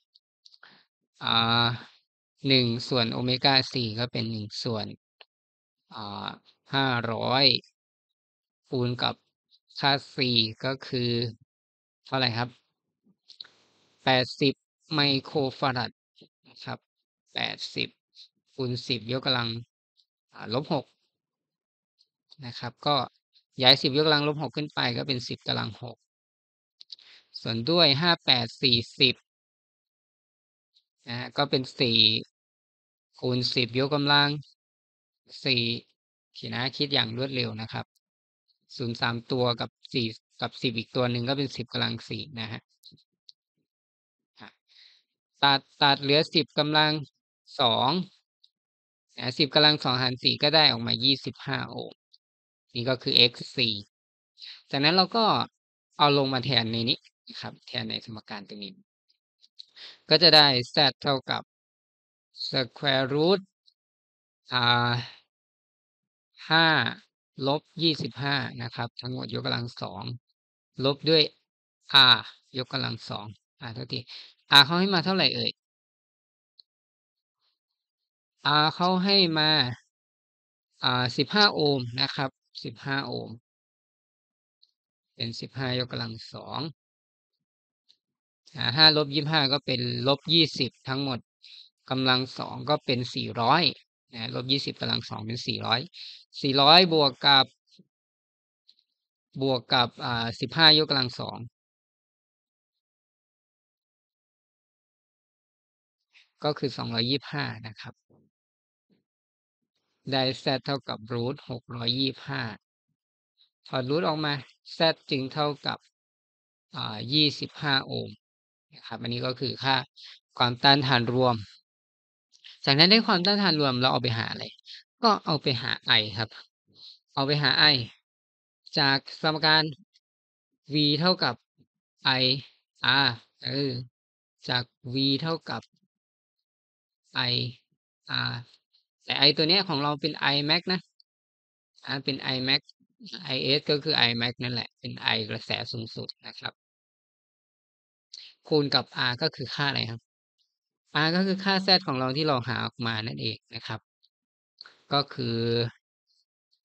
1ส่วนโอเมก้า C ก็เป็น1ส่วน500คูณกับค่า C ก็คือเท่าไหร่ครับ80ไมโครฟาราดนะครับ80คูณ10ยกกำลังลบ6นะครับก็ย้าย10ยกกำลังลบ6ขึ้นไปก็เป็น10กำลัง6ส่วนด้วย58 40ก็เป็น4คูณ10ยกกำลัง4คิดอย่างรวดเร็วนะครับ0 3ตัวกับ4กับ10อีกตัวหนึ่งก็เป็น10กำลัง4นะฮะตัดเหลือ10กำลัง2 10กำลัง2หาร4ก็ได้ออกมา25โอห์มนี่ก็คือ XC จากนั้นเราก็เอาลงมาแทนในนี้นะครับแทนในสมการตรงนี้ก็จะได้ Z เท่ากับ square root 5ลบ25นะครับทั้งหมดยกกำลัง2ลบด้วย R ยกกำลัง2โทษที R เขาให้มาเท่าไหร่เอ่ย R เขาให้มา15โอห์มนะครับ15โอห์มเป็น15ยกกำลัง2 5ลบ25ก็เป็นลบ20ทั้งหมดกำลัง2ก็เป็น400ลบ20กำลัง2เป็น400บวกกับ15ยกกำลัง2ก็คือ225นะครับได้ Z เท่ากับรูท625ถอดรูทออกมา Z จึงเท่ากับ25โอห์มนะครับอันนี้ก็คือค่าความต้านทานรวมจากนั้นได้ความต้านทานรวมเราเอาไปหาอะไรก็เอาไปหา I ครับเอาไปหา I จากสมการ V เท่ากับ IR จาก V เท่ากับ IR แต่ I ตัวเนี้ยของเราเป็น Imax นะเป็น Imax IS ก็คือ Imax นั่นแหละเป็น I กระแสสูงสุดนะครับคูณกับ R ก็คือค่าอะไรครับ R ก็คือค่า Z ของเราที่เราหาออกมานั่นเองนะครับก็คือ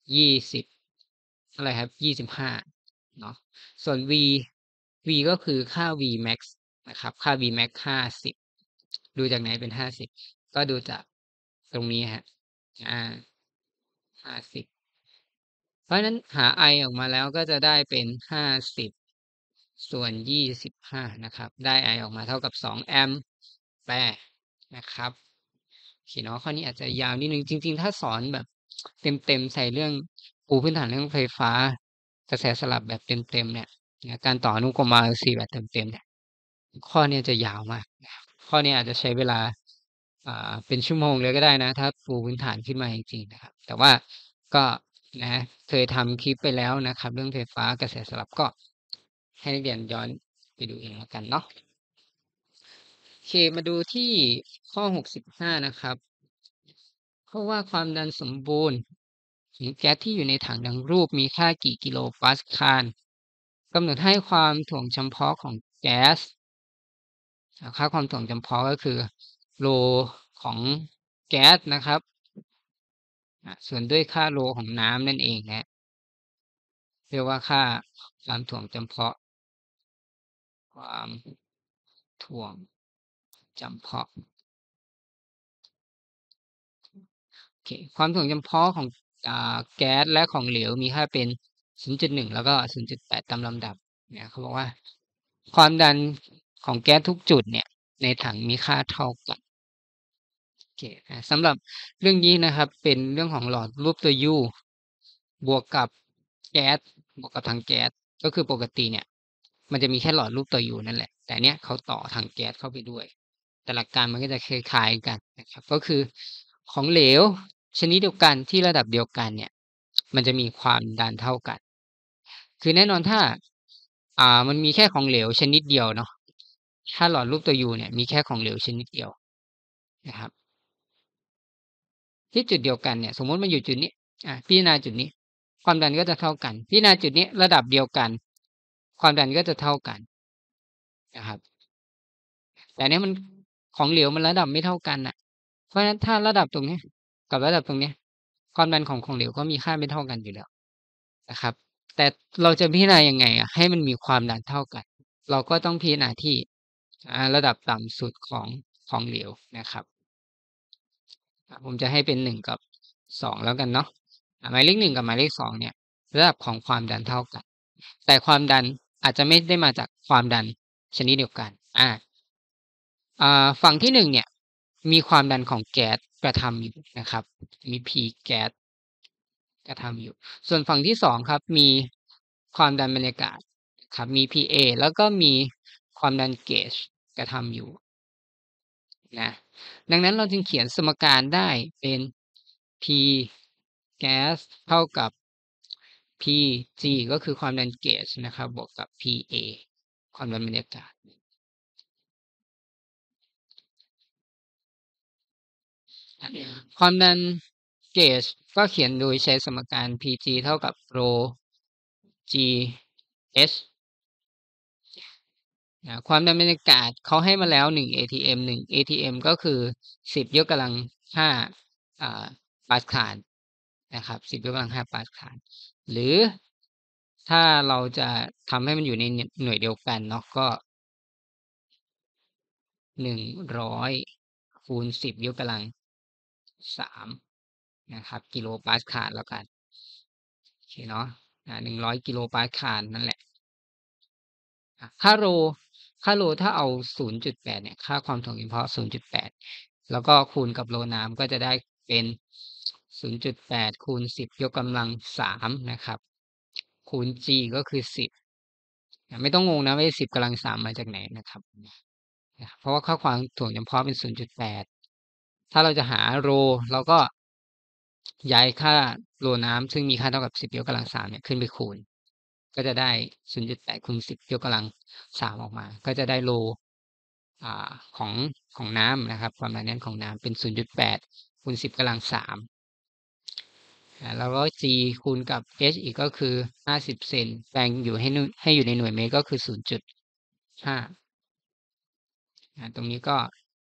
20เท่าไรครับ25เนาะส่วน v ก็คือค่า Vmax นะครับค่า Vmax 50ดูจากไหนเป็น50ก็ดูจากตรงนี้ครับอา50เพราะฉะนั้นหา I ออกมาแล้วก็จะได้เป็น50ส่วน25นะครับได้ I ออกมาเท่ากับ2แอมแปร์นะครับโอเคเนาะข้อนี้อาจจะยาวนิดหนึ่งจริงๆถ้าสอนแบบเต็มๆใส่เรื่องปูพื้นฐานเรื่องไฟฟ้ากระแสสลับแบบเต็มๆเนี่ยการต่ออนุกรม RLC แบบเต็มๆเนี่ยข้อเนี้ยจะยาวมากนะครับข้อนี้อาจจะใช้เวลาเป็นชั่วโมงเลยก็ได้นะถ้าปูพื้นฐานขึ้นมาจริงๆนะครับแต่ว่าก็นะเคยทำคลิปไปแล้วนะครับเรื่องไฟฟ้ากระแสสลับก็ให้นักเรียนย้อนไปดูเองแล้วกันเนาะโอเคมาดูที่ข้อ65นะครับเพราะว่าความดันสมบูรณ์ของแก๊สที่อยู่ในถังดังรูปมีค่ากี่กิโลปาสคาลกำหนดให้ความถ่วงจำเพาะของแก๊สค่าความถ่วงจำเพาะก็คือโลของแก๊สนะครับส่วนด้วยค่าโลของน้ำนั่นเองนะเรียกว่าค่าความถ่วงจำเพาะความถ่วงจำเพาะโอเคความถ่วงจำเพาะของแก๊สและของเหลวมีค่าเป็น0.1แล้วก็0.8ตามลำดับเนี่ยเขาบอกว่าความดันของแก๊สทุกจุดเนี่ยในถังมีค่าเท่ากันโอเคสำหรับเรื่องนี้นะครับเป็นเรื่องของหลอดรูปตัว U บวกกับแก๊สบวกกับถังแก๊สก็คือปกติเนี่ยมันจะมีแค่หลอดรูปตัว U นั่นแหละแต่เนี้ยเขาต่อถังแก๊สเข้าไปด้วยแต่หลักการมันก็จะคล้ายๆกันนะครับก็คือของเหลวชนิดเดียวกันที่ระดับเดียวกันเนี่ยมันจะมีความดันเท่ากันคือแน่นอนถ้ามันมีแค่ของเหลวชนิดเดียวเนาะถ้าหลอดรูปตัว U เนี่ยมีแค่ของเหลวชนิดเดียวนะครับที่จุดเดียวกันเนี่ยสมมุติมันอยู่จุดนี้พิจารณาจุดนี้ความดันก็จะเท่ากันพิจารณาจุดนี้ระดับเดียวกันความดันก็จะเท่ากันนะครับแต่อันเนี้ยมันของเหลวมันระดับไม่เท่ากันน่ะเพราะฉะนั้นถ้าระดับตรงเนี้ยกับระดับตรงเนี้ยความดันของเหลวก็มีค่าไม่เท่ากันอยู่แล้วนะครับแต่เราจะพิจารณายังไงอะให้มันมีความดันเท่ากันเราก็ต้องพิจารณาที่ระดับต่ำสุดของเหลวนะครับผมจะให้เป็น1กับ2แล้วกันเนาะหมายเลข1กับหมายเลข2เนี่ยระดับของความดันเท่ากันแต่ความดันอาจจะไม่ได้มาจากความดันชนิดเดียวกันอาฝั่งที่1เนี่ยมีความดันของแก๊สกระทำอยู่นะครับมี P แก๊สกระทำอยู่ส่วนฝั่งที่2ครับมีความดันบรรยากาศครับมี PA แล้วก็มีความดันเกจกระทำอยู่นะดังนั้นเราจึงเขียนสมการได้เป็น P แก๊สเท่ากับ PG ก็คือความดันเกจนะครับบวกกับ PA ความดันบรรยากาศความดันเกจก็เขียนโดยใช้สมการ PG เท่ากับ rho GH ความดันบรรยากาศเขาให้มาแล้ว1 ATM 1 ATM ก็คือ10ยกกำลัง5ปาสคาลนะครับ10ยกกำลัง5ปาสคาลหรือถ้าเราจะทำให้มันอยู่ในหน่วยเดียวกันเนาะก็100คูณ10ยกกำลัง3นะครับกิโลปาสคาลแล้วกันโอเคเนาะ100กิโลปาสคาลนั่นแหละค่าโลถ้าเอา0.8เนี่ยค่าความถ่วงจำเพาะ0.8แล้วก็คูณกับโลน้ำก็จะได้เป็น0.8คูณ10ยกกำลัง3นะครับคูณ G ก็คือ10ไม่ต้องงงนะว่า10กำลัง3มาจากไหนนะครับเพราะว่าค่าความถ่วงจำเพาะเป็น0.8ถ้าเราจะหาโลเราก็ย้ายค่าโลน้ำซึ่งมีค่าเท่ากับ10ยกกำลัง3เนี่ยขึ้นไปคูณก็จะได้0.8คูณ10ยกกำลัง3ออกมาก็จะได้โลของน้ำนะครับความหนาแน่นของน้ำเป็น0.8คูณ10กำลัง3แล้วก็ G คูณกับ H อีกก็คือ50เซนแปลงอยู่ให้อยู่ในหน่วยเมตรก็คือ0.5ตรงนี้ก็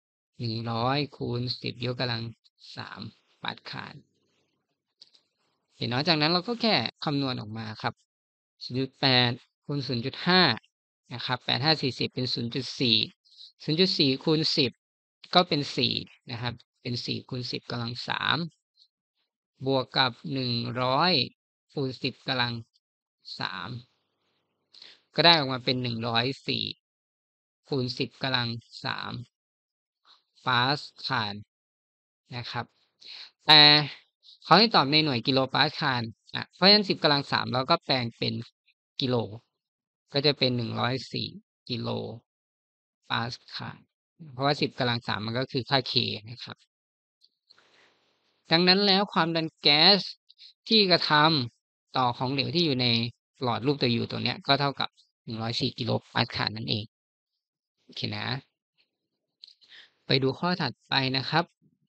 100คูณ10ยกกำลัง3ปาสคาลเห็นเนาะจากนั้นเราก็แค่คำนวณออกมาครับ0.8คูณ0.5นะครับ8 5 40เป็น0.4 0.4คูณ10ก็เป็น4นะครับเป็น4คูณ10กำลัง3บวกกับ100คูณ10กำลัง3ก็ได้ออกมาเป็น104คูณ10กำลัง3ปาสคาลนะครับแต่เขาให้ตอบในหน่วยกิโลปาสคาลเพราะฉะนั้น10กำลัง3เราก็แปลงเป็นกิโลก็จะเป็น104กิโลปาสคาลเพราะว่า10กำลัง3มันก็คือค่า K นะครับดังนั้นแล้วความดันแก๊สที่กระทำต่อของเหลวที่อยู่ในหลอดรูปตัว U ตัวเนี้ยก็เท่ากับ104กิโลปาสคาลนั่นเองโอเคนะไปดูข้อถัดไปนะครับ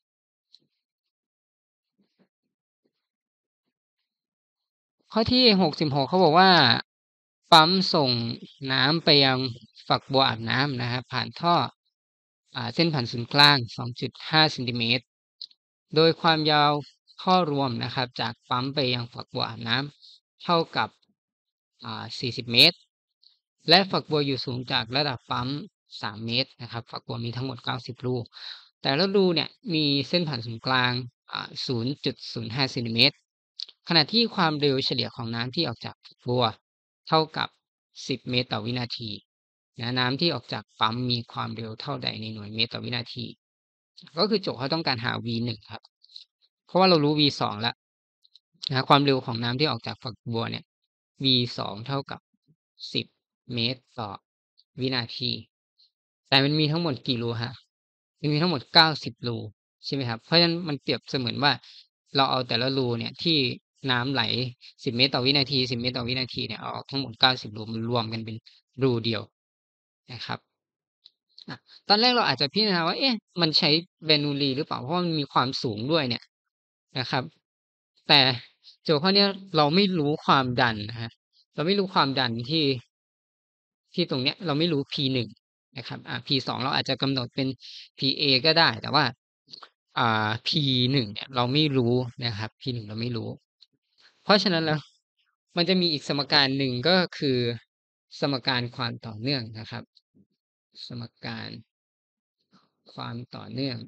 ข้อที่66เขาบอกว่าปั๊มส่งน้ำไปยังฝักบัวอาบน้ำนะครับผ่านท่อเส้นผ่านศูนย์กลาง 2.5 เซนติเมตรโดยความยาวท่อรวมนะครับจากปั๊มไปยังฝักบัวอาบน้ำเท่ากับ40 เมตรและฝักบัวอยู่สูงจากระดับปั๊ม3 เมตรนะครับฝักบัวมีทั้งหมด90รูแต่ละรูเนี่ยมีเส้นผ่านศูนย์กลาง0.05 เซนติเมตรขณะที่ความเร็วเฉลี่ยของน้ำที่ออกจากฝักบัวเท่ากับ10เมตรต่อวินาทีน้ำที่ออกจากปั๊มมีความเร็วเท่าใดในหน่วยเมตรต่อวินาทีก็คือโจทย์เขาต้องการหา V1 ครับเพราะว่าเรารู้ V2 แล้วความเร็วของน้ำที่ออกจากฝักบัวเนี่ย V2 เท่ากับ10เมตรต่อวินาทีแต่มันมีทั้งหมดกี่รูครับมันมีทั้งหมด90รูใช่ไหมครับเพราะฉะนั้นมันเปรียบเสมือนว่าเราเอาแต่ละรูเนี่ยที่น้ำไหล10เมตรต่อวินาที10เมตรต่อวินาทีเนี่ยเอาออกทั้งหมด90รูมันรวมกันเป็นรูเดียวนะครับตอนแรกเราอาจจะพิจารณาว่าเอ๊ะมันใช้เบรนูลีหรือเปล่าเพราะว่ามันมีความสูงด้วยเนี่ยนะครับแต่โจทย์ข้อเนี้ยเราไม่รู้ความดันนะครับเราไม่รู้ความดันที่ตรงเนี้ยเราไม่รู้ P1 นะครับP2 เราอาจจะกำหนดเป็น PA ก็ได้แต่ว่าP1 เนี่ยเราไม่รู้นะครับ P1 เราไม่รู้เพราะฉะนั้นแล้วมันจะมีอีกสมการหนึ่งก็คือสมการความต่อเนื่องนะครับสมการความต่อเนื่อง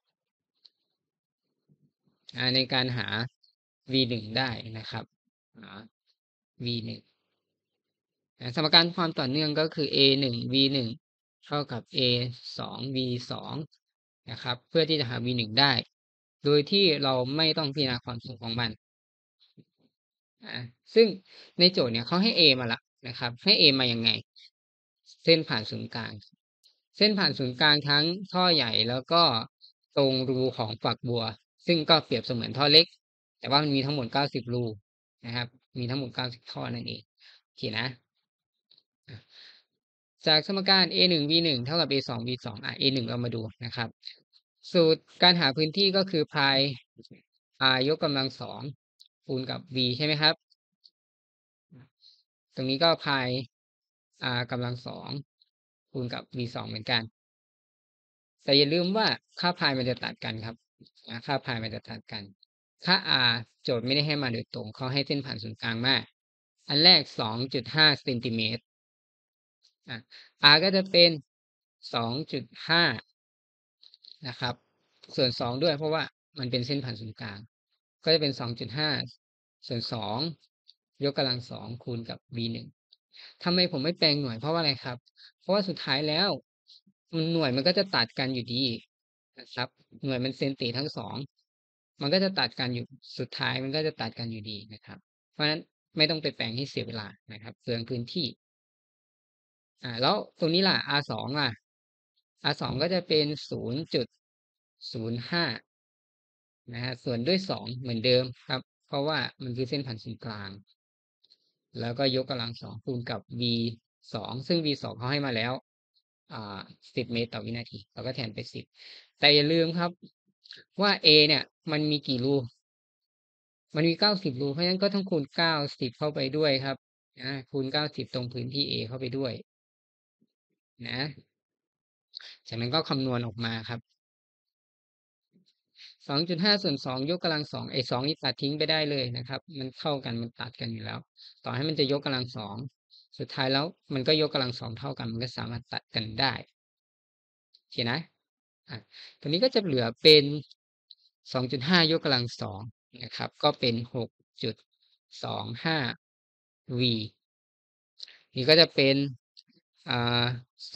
ในการหา V1 ได้นะครับV1 สมการความต่อเนื่องก็คือ A1 V1 เท่ากับ A2 V2 นะครับเพื่อที่จะหา V1 ได้โดยที่เราไม่ต้องพิจารณาความสูงของมันซึ่งในโจทย์เนี่ยเขาให้ A มาละนะครับให้ A มายังไงเส้นผ่านศูนย์กลางเส้นผ่านศูนย์กลางทั้งท่อใหญ่แล้วก็ตรงรูของฝักบัวซึ่งก็เปรียบเสมือนท่อเล็กแต่ว่ามันมีทั้งหมด90รูนะครับมีทั้งหมด90ท่อนั่นเองโอเคนะจากสมการ A1 V1 เท่ากับ A2 V2 A1 เรามาดูนะครับสูตรการหาพื้นที่ก็คือ pi r ยกกำลัง2คูณกับ v ใช่ไหมครับตรงนี้ก็ pi r กำลัง2คูณกับ v2 เหมือนกันแต่อย่าลืมว่าค่า pi มันจะตัดกันครับค่า pi มันจะตัดกันค่า r โจทย์ไม่ได้ให้มาโดยตรงเขาให้เส้นผ่านศูนย์กลางมาอันแรก 2.5 เซนติเมตรr ก็จะเป็น 2.5 นะครับส่วน2ด้วยเพราะว่ามันเป็นเส้นผ่านศูนย์กลางก็จะเป็น 2.5 ส่วน2ยกกำลัง2คูณกับ v1 ทำไมผมไม่แปลงหน่วยเพราะว่าอะไรครับเพราะว่าสุดท้ายแล้วหน่วยมันก็จะตัดกันอยู่ดีนะครับหน่วยมันเซนติทั้ง2มันก็จะตัดกันอยู่สุดท้ายมันก็จะตัดกันอยู่ดีนะครับเพราะฉะนั้นไม่ต้องไปแปลงให้เสียเวลานะครับเปลืองพื้นที่แล้วตรงนี้ล่ะ R2 ล่ะ R2 ก็จะเป็น0.05ส่วนด้วย2เหมือนเดิมครับเพราะว่ามันคือเส้นผ่านศูนย์กลางแล้วก็ยกกำลัง2คูณกับ v2 ซึ่ง v2 เขาให้มาแล้ว10เมตรต่อวินาทีเราก็แทนไป10แต่อย่าลืมครับว่า A เนี่ยมันมีกี่รูมันมี90รูเพราะฉะนั้นก็ต้องคูณ90เข้าไปด้วยครับคูณ90ตรงพื้นที่ A เข้าไปด้วยนะจากนั้นก็คำนวณออกมาครับ 2.5ส่วน2ยกกำลัง2ไอ้2นี่ตัดทิ้งไปได้เลยนะครับมันเท่ากันมันตัดกันอยู่แล้วต่อให้มันจะยกกำลัง2สุดท้ายแล้วมันก็ยกกำลัง2เท่ากันมันก็สามารถตัดกันได้โอเคนะอ่ะตัวนี้ก็จะเหลือเป็น 2.5 ยกกำลัง2นะครับก็เป็น 6.25v นี่ก็จะเป็นอ่า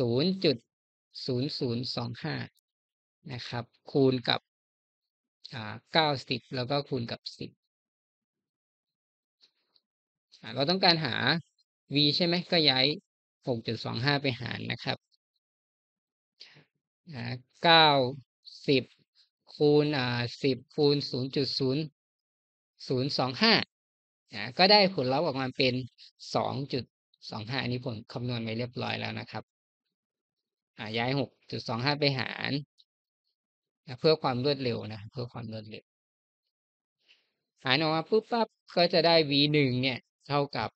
0.0025นะครับคูณกับ90แล้วก็คูณกับ10เราต้องการหา v ใช่ไหมก็ย้าย 6.25 ไปหารนะครับ90คูณ10คูณ0.0025ก็ได้ผลลัพธ์ออกมาเป็น 2.25 อันนี้ผมคำนวณไว้เรียบร้อยแล้วนะครับย้าย 6.25 ไปหารเพื่อความรวดเร็วนะเพื่อความรวดเร็วหารออกมาปุ๊บปั๊บก็จะได้ v 1เนี่ยเท่ากับ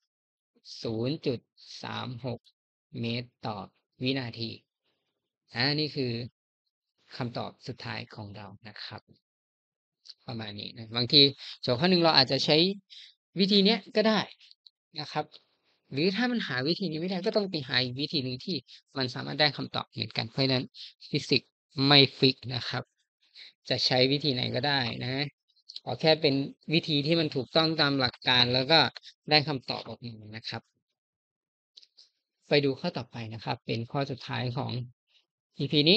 0.36 เมตรต่อวินาทีนี่คือคำตอบสุดท้ายของเรานะครับประมาณนี้นะบางทีโจทย์ข้อหนึ่งเราอาจจะใช้วิธีเนี้ยก็ได้นะครับหรือถ้ามันหาวิธีนี้ไม่ได้ก็ต้องไปหาอีกวิธีหนึ่งที่มันสามารถได้คำตอบเหมือนกันเพราะฉะนั้นฟิสิกส์ไม่ฟิกนะครับจะใช้วิธีไหนก็ได้นะขอแค่เป็นวิธีที่มันถูกต้องตามหลักการแล้วก็ได้คำตอบออกมานะครับไปดูข้อต่อไปนะครับเป็นข้อสุดท้ายของ EP นี้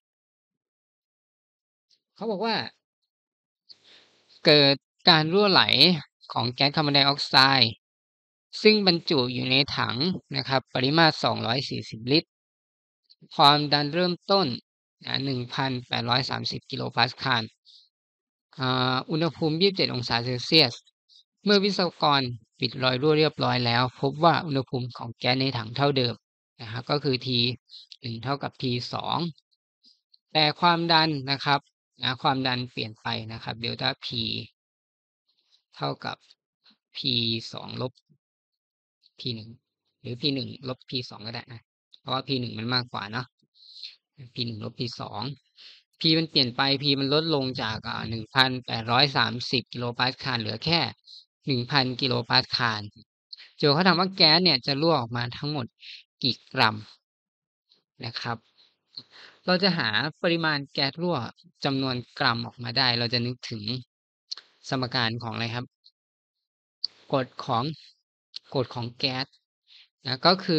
เขาบอกว่าเกิดการรั่วไหลของแก๊สคาร์บอนไดออกไซด์ซึ่งบรรจุอยู่ในถังนะครับปริมาตร240ลิตรความดันเริ่มต้น1,830กิโลพาสคาลอุณหภูมิ27องศาเซลเซียสเมื่อวิศวกรปิดรอยรั่วเรียบร้อยแล้วพบว่าอุณหภูมิของแก๊สในถังเท่าเดิมนะครับก็คือ T1 เท่ากับ T2 แต่ความดันนะครับความดันเปลี่ยนไปนะครับเดลต้า P เท่ากับ P2 ลบ P1 หรือ P1 ลบ P2 ก็ได้นะเพราะว่า P1 มันมากกว่าเนาะ P1 ลบ P2 P มันเปลี่ยนไป P มันลดลงจาก1,830กิโลปาสคาลเหลือแค่ 1,000กิโลปาสคาลโจทย์เขาถามว่าแก๊สเนี่ยจะรั่วออกมาทั้งหมดกี่กรัมนะครับเราจะหาปริมาณแก๊สรั่วจำนวนกรัมออกมาได้เราจะนึกถึงสมการของอะไรครับกฎของแก๊สนะก็คือ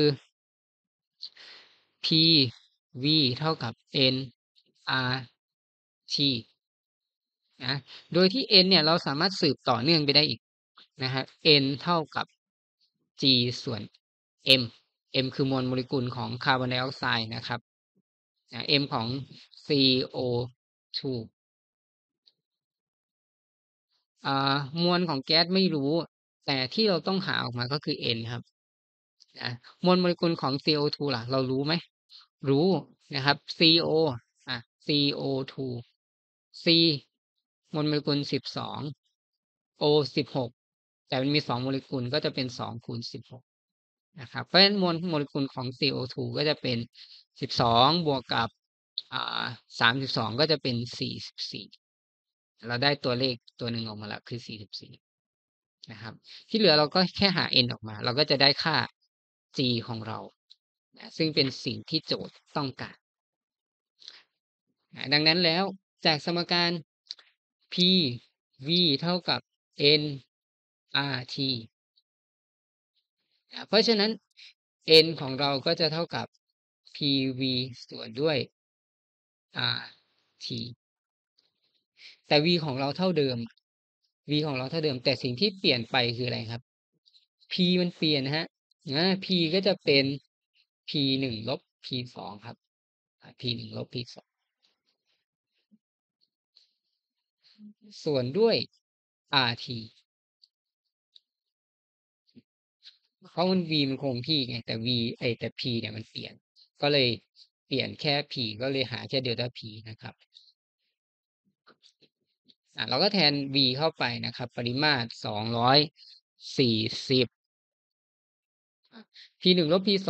PV เท่ากับ nRT นะโดยที่ n เนี่ยเราสามารถสืบต่อเนื่องไปได้อีกนะฮะ n เท่ากับ g ส่วน m m คือมวลโมเลกุลของคาร์บอนไดออกไซด์นะครับm ของ CO2 มวลของแก๊สไม่รู้แต่ที่เราต้องหาออกมาก็คือ n ครับมวลโมเลกุลของ CO2 ล่ะเรารู้ไหมรู้นะครับ CO CO2 C มวลโมเลกุล12 O 16แต่มันมี2โมเลกุลก็จะเป็น2คูณ16นะครับเพราะฉะนั้นมวลโมเลกุลของ CO2 ก็จะเป็น12บวกกับ32ก็จะเป็น44เราได้ตัวเลขตัวหนึ่งออกมาแล้วคือ44นะครับที่เหลือเราก็แค่หา n ออกมาเราก็จะได้ค่า g ของเราซึ่งเป็นสิ่งที่โจทย์ต้องการดังนั้นแล้วจากสมการ PV เท่ากับ nRT เพราะฉะนั้น n ของเราก็จะเท่ากับ PV ส่วนด้วย RT แต่ v ของเราเท่าเดิม v ของเราเท่าเดิมแต่สิ่งที่เปลี่ยนไปคืออะไรครับ p มันเปลี่ยนฮะp ก็จะเป็น p1 ลบ p2 ครับp1 ลบ p2 ส่วนด้วย RT เพราะมัน v มันคงที่ไงแต่ แต่ p เนี่ยมันเปลี่ยนก็เลยเปลี่ยนแค่ p ก็เลยหาแค่เดลต้า p นะครับเราก็แทน v เข้าไปนะครับปริมาตร240 p1 ลบ p2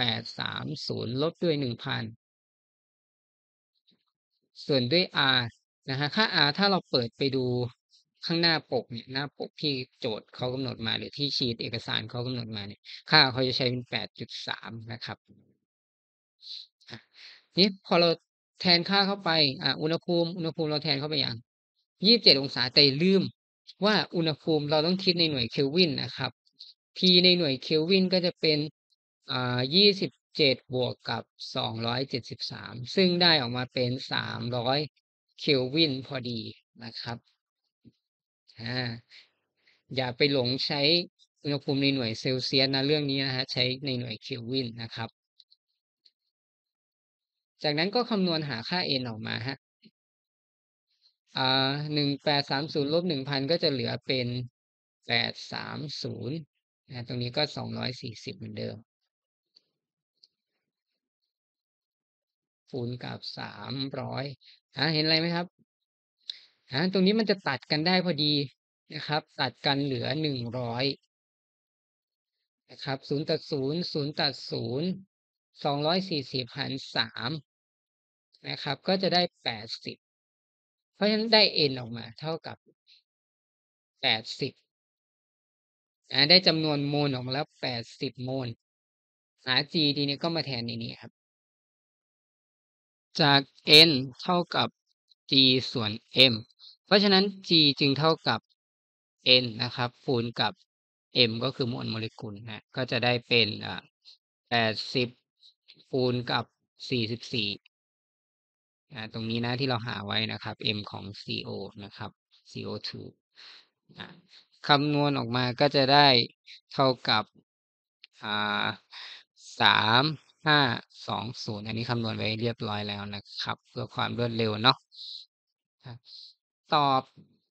1830ลบด้วย 1,000ส่วนด้วย r นะครับถ้าเราเปิดไปดูข้างหน้าปกเนี่ยหน้าปกที่โจทย์เขากำหนดมาหรือที่ชีตเอกสารเขากำหนดมาเนี่ยค่าเขาจะใช้เป็น8.3นะครับอานี้พอเราแทนค่าเข้าไปอุณหภูมิเราแทนเข้าไปยัง27องศาแต่อย่าลืมว่าอุณหภูมิเราต้องคิดในหน่วยเคลวินนะครับ T ในหน่วยเคลวินก็จะเป็น27บวกกับ273ซึ่งได้ออกมาเป็น300เคลวินพอดีนะครับอาอย่าไปหลงใช้อุณหภูมิในหน่วยเซลเซียสนะเรื่องนี้นะครับใช้ในหน่วยเคลวินนะครับจากนั้นก็คำนวณหาค่า n ออกมาครับ1830ลบ1,000ก็จะเหลือเป็น830ตรงนี้ก็240เหมือนเดิมคูณกับ300เห็นอะไรไหมครับตรงนี้มันจะตัดกันได้พอดีนะครับตัดกันเหลือ100นะครับ0ตัด0 0ตัด0 240หาร3นะครับก็จะได้80เพราะฉะนั้นได้ n ออกมาเท่ากับ80ได้จำนวนโมลออกมาแล้ว80โมลหา G ทีนี้ก็มาแทนในนี้ครับ จาก n เท่ากับ g ส่วน m เพราะฉะนั้น g จึงเท่ากับ n นะครับคูณกับ m ก็คือมวลโมเลกุลนะก็จะได้เป็น80คูณกับ44ตรงนี้นะที่เราหาไว้นะครับ m ของ CO นะครับ CO2 อาคำนวณออกมาก็จะได้เท่ากับอ่า3520อันนี้คำนวณไว้เรียบร้อยแล้วนะครับเพื่อความรวดเร็วเนาะครับตอบ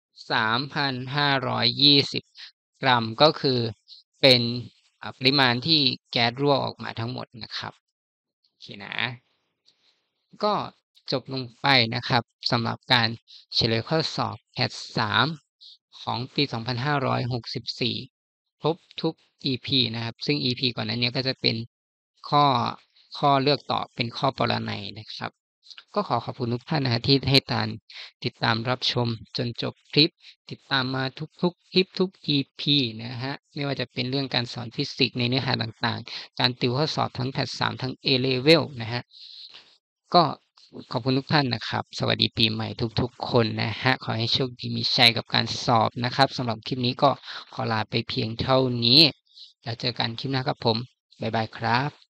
3,520กรัมก็คือเป็นปริมาณที่แก๊สรั่วออกมาทั้งหมดนะครับโอเคนะ ก็จบลงไปนะครับสำหรับการเฉลยข้อสอบ PAT-3 ของปี 2564ครบทุก EP นะครับซึ่ง EP ก่อนหน้าเนี้ยก็จะเป็นข้อข้อเลือกตอบเป็นข้อปรนัยนะครับก็ขอขอบคุณทุกท่านนะครับที่ให้การติดตามรับชมจนจบคลิปติดตามมาทุกๆคลิปทุก EP นะครับไม่ว่าจะเป็นเรื่องการสอนฟิสิกส์ในเนื้อหาต่างๆการติวข้อสอบทั้ง PAT-3 ทั้ง A-Level นะครับ ก็ขอบคุณทุกท่านนะครับสวัสดีปีใหม่ทุกๆคนนะครับขอให้โชคดีมีชัยกับการสอบนะครับสำหรับคลิปนี้ก็ขอลาไปเพียงเท่านี้แล้วเจอกันคลิปหน้าครับผมบ๊ายบายครับ